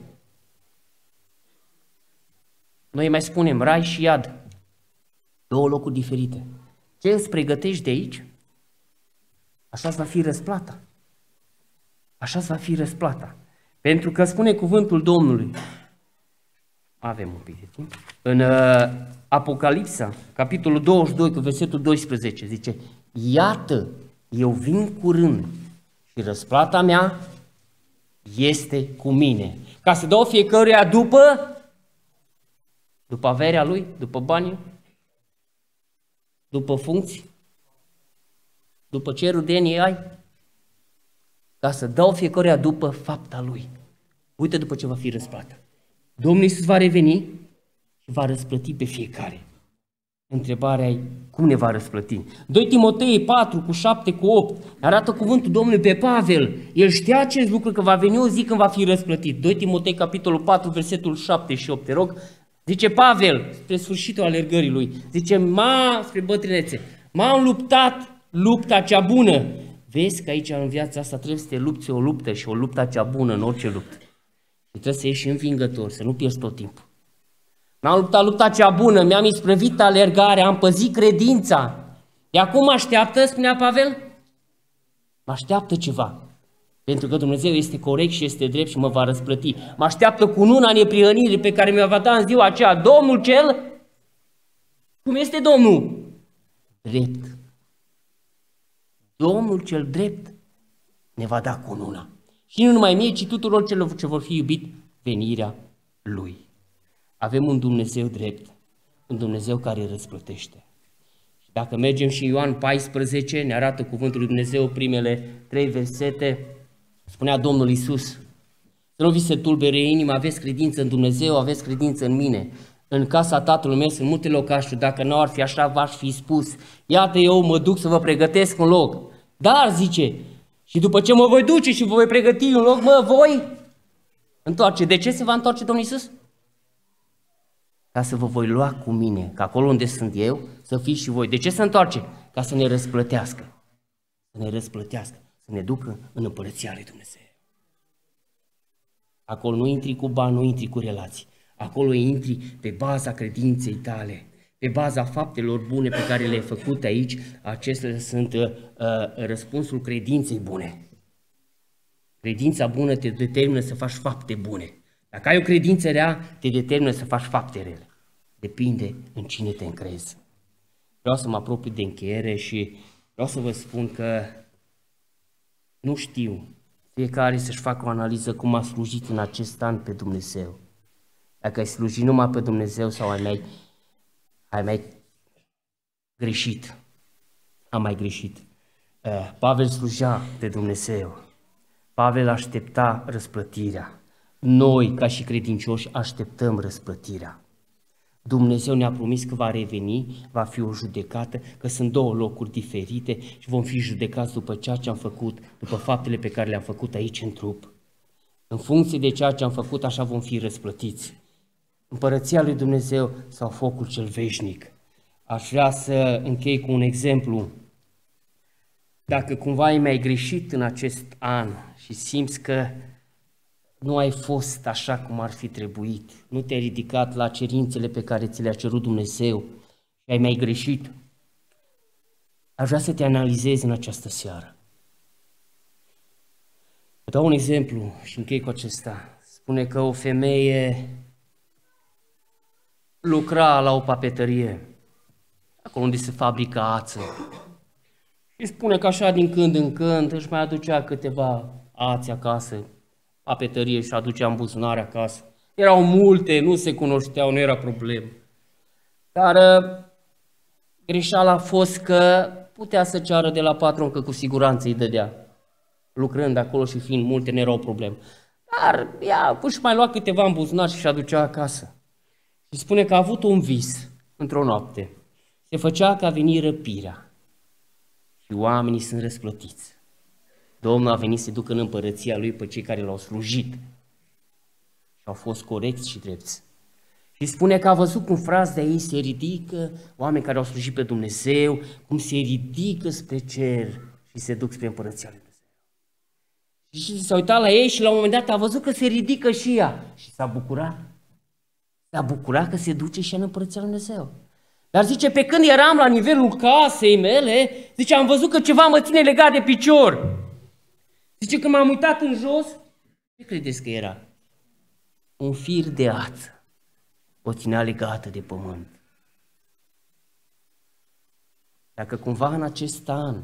Noi mai spunem rai și iad. Două locuri diferite. Ce îți pregătești de aici, așa va fi răsplata. Așa va fi răsplata. Pentru că spune cuvântul Domnului, avem un pic de timp, în uh, Apocalipsa, capitolul douăzeci și doi, cu versetul doisprezece, zice, iată, eu vin curând și răsplata mea este cu mine. Ca să dau fiecăruia după, după averea lui, după banii, după funcții, după ce rudenie ai, ca să dau fiecăruia după fapta lui. Uite după ce va fi răsplată. Domnul Iisus va reveni și va răsplăti pe fiecare. Întrebarea e, cum ne va răsplăti? doi Timotei patru, cu șapte, cu opt, arată cuvântul Domnului pe Pavel. El știa acest lucru, că va veni o zi când va fi răsplătit. doi Timotei, capitolul patru, versetul șapte și opt, te rog. Zice Pavel, spre sfârșitul alergării lui, zice, m-a, spre bătrânețe, m-am luptat lupta cea bună. Vezi că aici în viața asta trebuie să te lupți o luptă și o luptă cea bună în orice luptă. Și trebuie să ieși învingător, să nu pierzi tot timpul. M-am luptat lupta cea bună, mi-am isprăvit alergarea, am păzit credința. De acum mă așteaptă, spunea Pavel? Mă așteaptă ceva. Pentru că Dumnezeu este corect și este drept și mă va răsplăti. Mă așteaptă cununa neprihănirii pe care mi-o va da în ziua aceea Domnul cel... Cum este Domnul? Drept. Domnul cel drept ne va da cununa. Și nu numai mie, ci tuturor celor ce vor fi iubit venirea Lui. Avem un Dumnezeu drept, un Dumnezeu care răsplătește. Și dacă mergem și în Ioan paisprezece, ne arată cuvântul lui Dumnezeu, primele trei versete, spunea Domnul Iisus, să nu vi se tulbere inima, aveți credință în Dumnezeu, aveți credință în mine. În casa Tatălui meu sunt multe locașuri, dacă nu ar fi așa, v-aș fi spus, iată eu mă duc să vă pregătesc un loc. Dar, zice, și după ce mă voi duce și vă voi pregăti un loc, mă voi întoarce. De ce se va întoarce Domnul Iisus? Ca să vă voi lua cu mine, că acolo unde sunt eu, să fiți și voi. De ce se întoarce? Ca să ne răsplătească. Să ne răsplătească, să ne ducă în împărăția lui Dumnezeu. Acolo nu intri cu bani, nu intri cu relații. Acolo intri pe baza credinței tale, pe baza faptelor bune pe care le-ai făcut aici. Acestea sunt uh, răspunsul credinței bune. Credința bună te determină să faci fapte bune. Dacă ai o credință rea, te determină să faci fapte rele. Depinde în cine te încrezi. Vreau să mă apropii de încheiere și vreau să vă spun că nu știu, fiecare să-și facă o analiză cum a slujit în acest an pe Dumnezeu. Dacă ai slujit numai pe Dumnezeu sau ai mai, ai mai greșit, am mai greșit. Pavel slujea pe Dumnezeu. Pavel aștepta răsplătirea. Noi, ca și credincioși, așteptăm răsplătirea. Dumnezeu ne-a promis că va reveni, va fi o judecată, că sunt două locuri diferite și vom fi judecați după ceea ce am făcut, după faptele pe care le-am făcut aici în trup. În funcție de ceea ce am făcut, așa vom fi răsplătiți. Împărăția lui Dumnezeu sau focul cel veșnic. aș vrea să închei cu un exemplu. Dacă cumva ai mai greșit în acest an și simți că nu ai fost așa cum ar fi trebuit, nu te-ai ridicat la cerințele pe care ți le-a cerut Dumnezeu și ai mai greșit, aș vrea să te analizezi în această seară. Vă dau un exemplu și închei cu acesta. Spune că o femeie lucra la o papetărie, acolo unde se fabrică ață. Și spune că așa din când în când își mai aducea câteva ați acasă, papetărie și aducea în buzunare acasă. Erau multe, nu se cunoșteau, nu era problemă. Dar greșeala a fost că putea să ceară de la patron că cu siguranță îi dădea. Lucrând acolo și fiind multe, nu era o problemă. Dar ea își mai lua câteva în buzunar și și aducea acasă. Și spune că a avut un vis într-o noapte. Se făcea că a venit răpirea și oamenii sunt răsplătiți. Domnul a venit să ducă în împărăția lui pe cei care l-au slujit și au fost corecți și drepți. Și spune că a văzut cum frați de ei se ridică, oameni care au slujit pe Dumnezeu, cum se ridică spre cer și se duc spre împărăția lui Dumnezeu. Și s-a uitat la ei și la un moment dat a văzut că se ridică și ea și s-a bucurat. S-a bucurat că se duce și ea în împărăția lui Dumnezeu. Dar zice, pe când eram la nivelul casei mele, zice, am văzut că ceva mă ține legat de picior. Zice, când m-am uitat în jos, ce credeți că era? Un fir de ață o ținea legată de pământ. Dacă cumva în acest an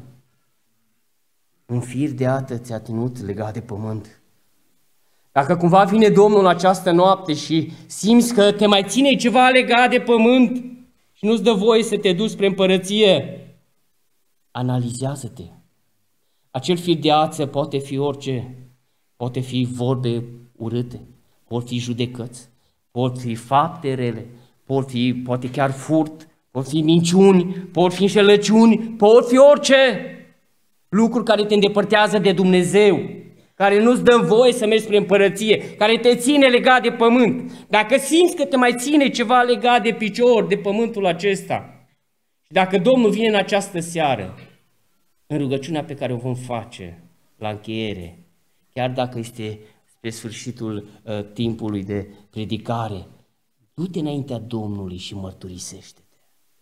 un fir de ață ți-a ținut legat de pământ, dacă cumva vine Domnul în această noapte și simți că te mai ține ceva legat de pământ și nu-ți dă voie să te duci spre împărăție, analizează-te. Acel fir de ață poate fi orice, poate fi vorbe urâte, pot fi judecăți, pot fi fapte rele, pot fi poate chiar furt, pot fi minciuni, pot fi înșelăciuni, pot fi orice lucruri care te îndepărtează de Dumnezeu, care nu-ți dă voie să mergi spre împărăție, care te ține legat de pământ. Dacă simți că te mai ține ceva legat de picior, de pământul acesta, și dacă Domnul vine în această seară, în rugăciunea pe care o vom face la încheiere, chiar dacă este spre sfârșitul uh, timpului de predicare, du-te înaintea Domnului și mărturisește-te.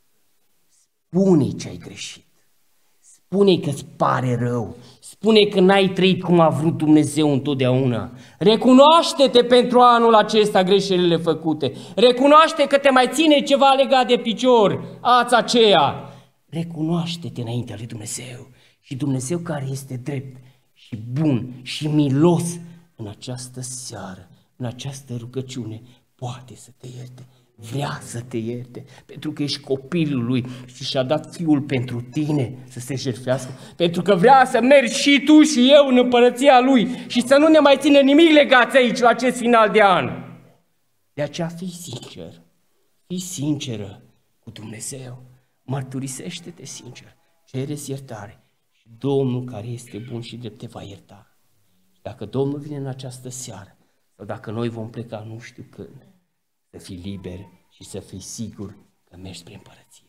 Spune-i ce ai greșit. Spune-i că îți pare rău. Spune-i că n-ai trăit cum a vrut Dumnezeu întotdeauna. Recunoaște-te pentru anul acesta greșelile făcute. Recunoaște că te mai ține ceva legat de picior, ața aceea. Recunoaște-te înaintea lui Dumnezeu. Și Dumnezeu care este drept și bun și milos în această seară, în această rugăciune, poate să te ierte. Vrea să te ierte, pentru că ești copilul lui și și-a dat Fiul pentru tine să se jertfească, pentru că vrea să mergi și tu și eu în împărăția lui și să nu ne mai ține nimic legați aici la acest final de an. De aceea fii sincer, fii sinceră cu Dumnezeu, mărturisește-te sincer, cere-ți iertare și Domnul care este bun și drept te va ierta. Și dacă Domnul vine în această seară sau dacă noi vom pleca nu știu când, să fii liber și să fii sigur că mergi spre împărăție.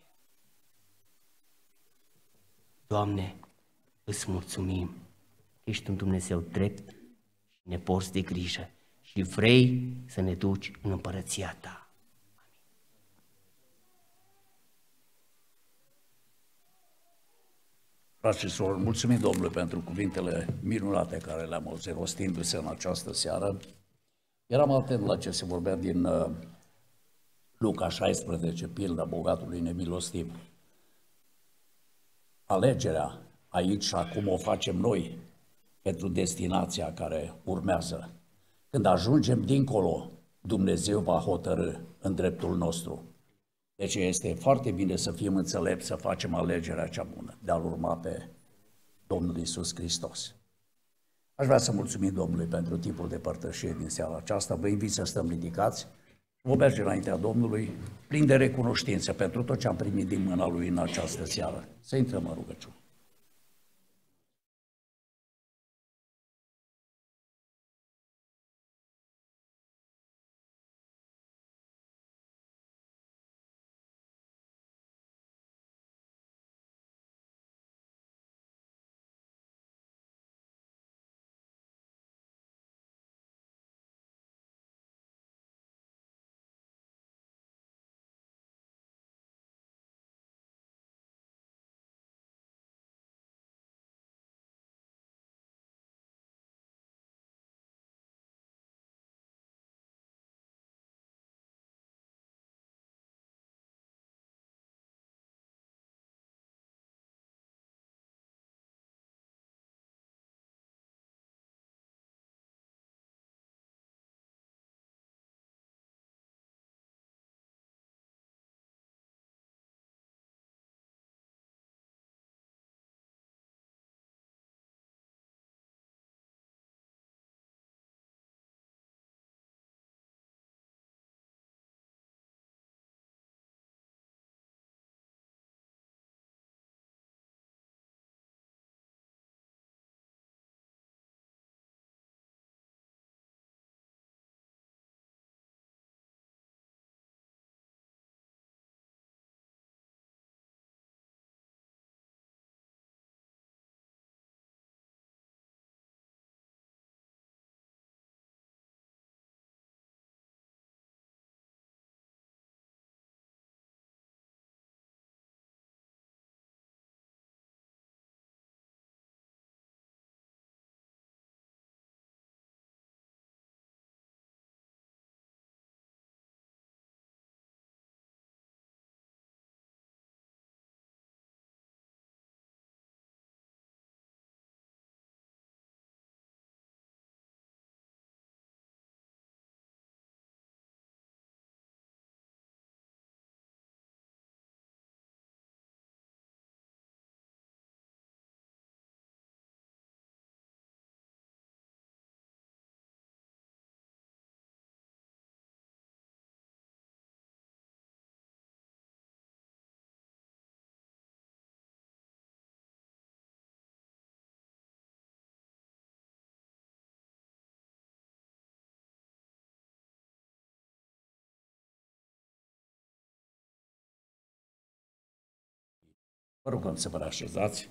Doamne, îți mulțumim că ești un Dumnezeu drept și ne porți de grijă și vrei să ne duci în împărăția Ta. Frați și sorori, mulțumim Domnului pentru cuvintele minunate care le-am auzit rostindu-se în această seară. Eram atent la ce se vorbea din uh, Luca șaisprezece, pilda bogatului nemilostiv. Alegerea aici și acum o facem noi pentru destinația care urmează. Când ajungem dincolo, Dumnezeu va hotărâ în dreptul nostru. Deci este foarte bine să fim înțelepți, să facem alegerea cea bună, de a-L urma pe Domnul Iisus Hristos. Aș vrea să mulțumim Domnului pentru timpul de părtășie din seara aceasta. Vă invit să stăm ridicați. Vom merge înaintea Domnului plin de recunoștință pentru tot ce am primit din mâna Lui în această seară. Să intrăm în rugăciune. Vă rugăm să vă reașezați.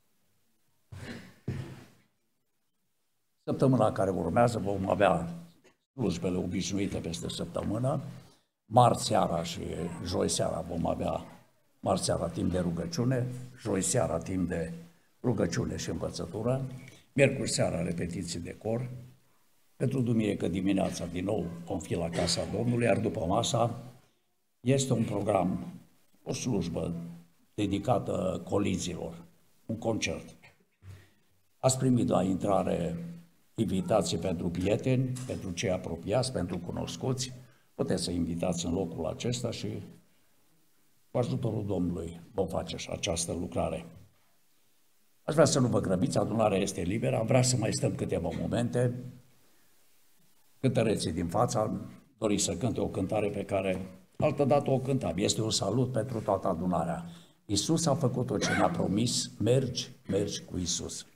Săptămâna care urmează vom avea slujbele obișnuite peste săptămână. Marți seara și joi seara vom avea marți seara timp de rugăciune, joi seara timp de rugăciune și învățătură, miercuri seara repetiții de cor, pentru duminică dimineața din nou vom fi la Casa Domnului, iar după masa este un program, o slujbă dedicată colizilor, un concert. Ați primit la intrare invitații pentru prieteni, pentru cei apropiați, pentru cunoscuți. Puteți să invitați în locul acesta și cu ajutorul Domnului vom face această lucrare. Aș vrea să nu vă grăbiți, adunarea este liberă, am vrea să mai stăm câteva momente. Cântăreții din fața dori să cânte o cântare pe care altădată o cântam. Este un salut pentru toată adunarea. Iisus a făcut tot ce ne-a promis, mergi, mergi cu Iisus.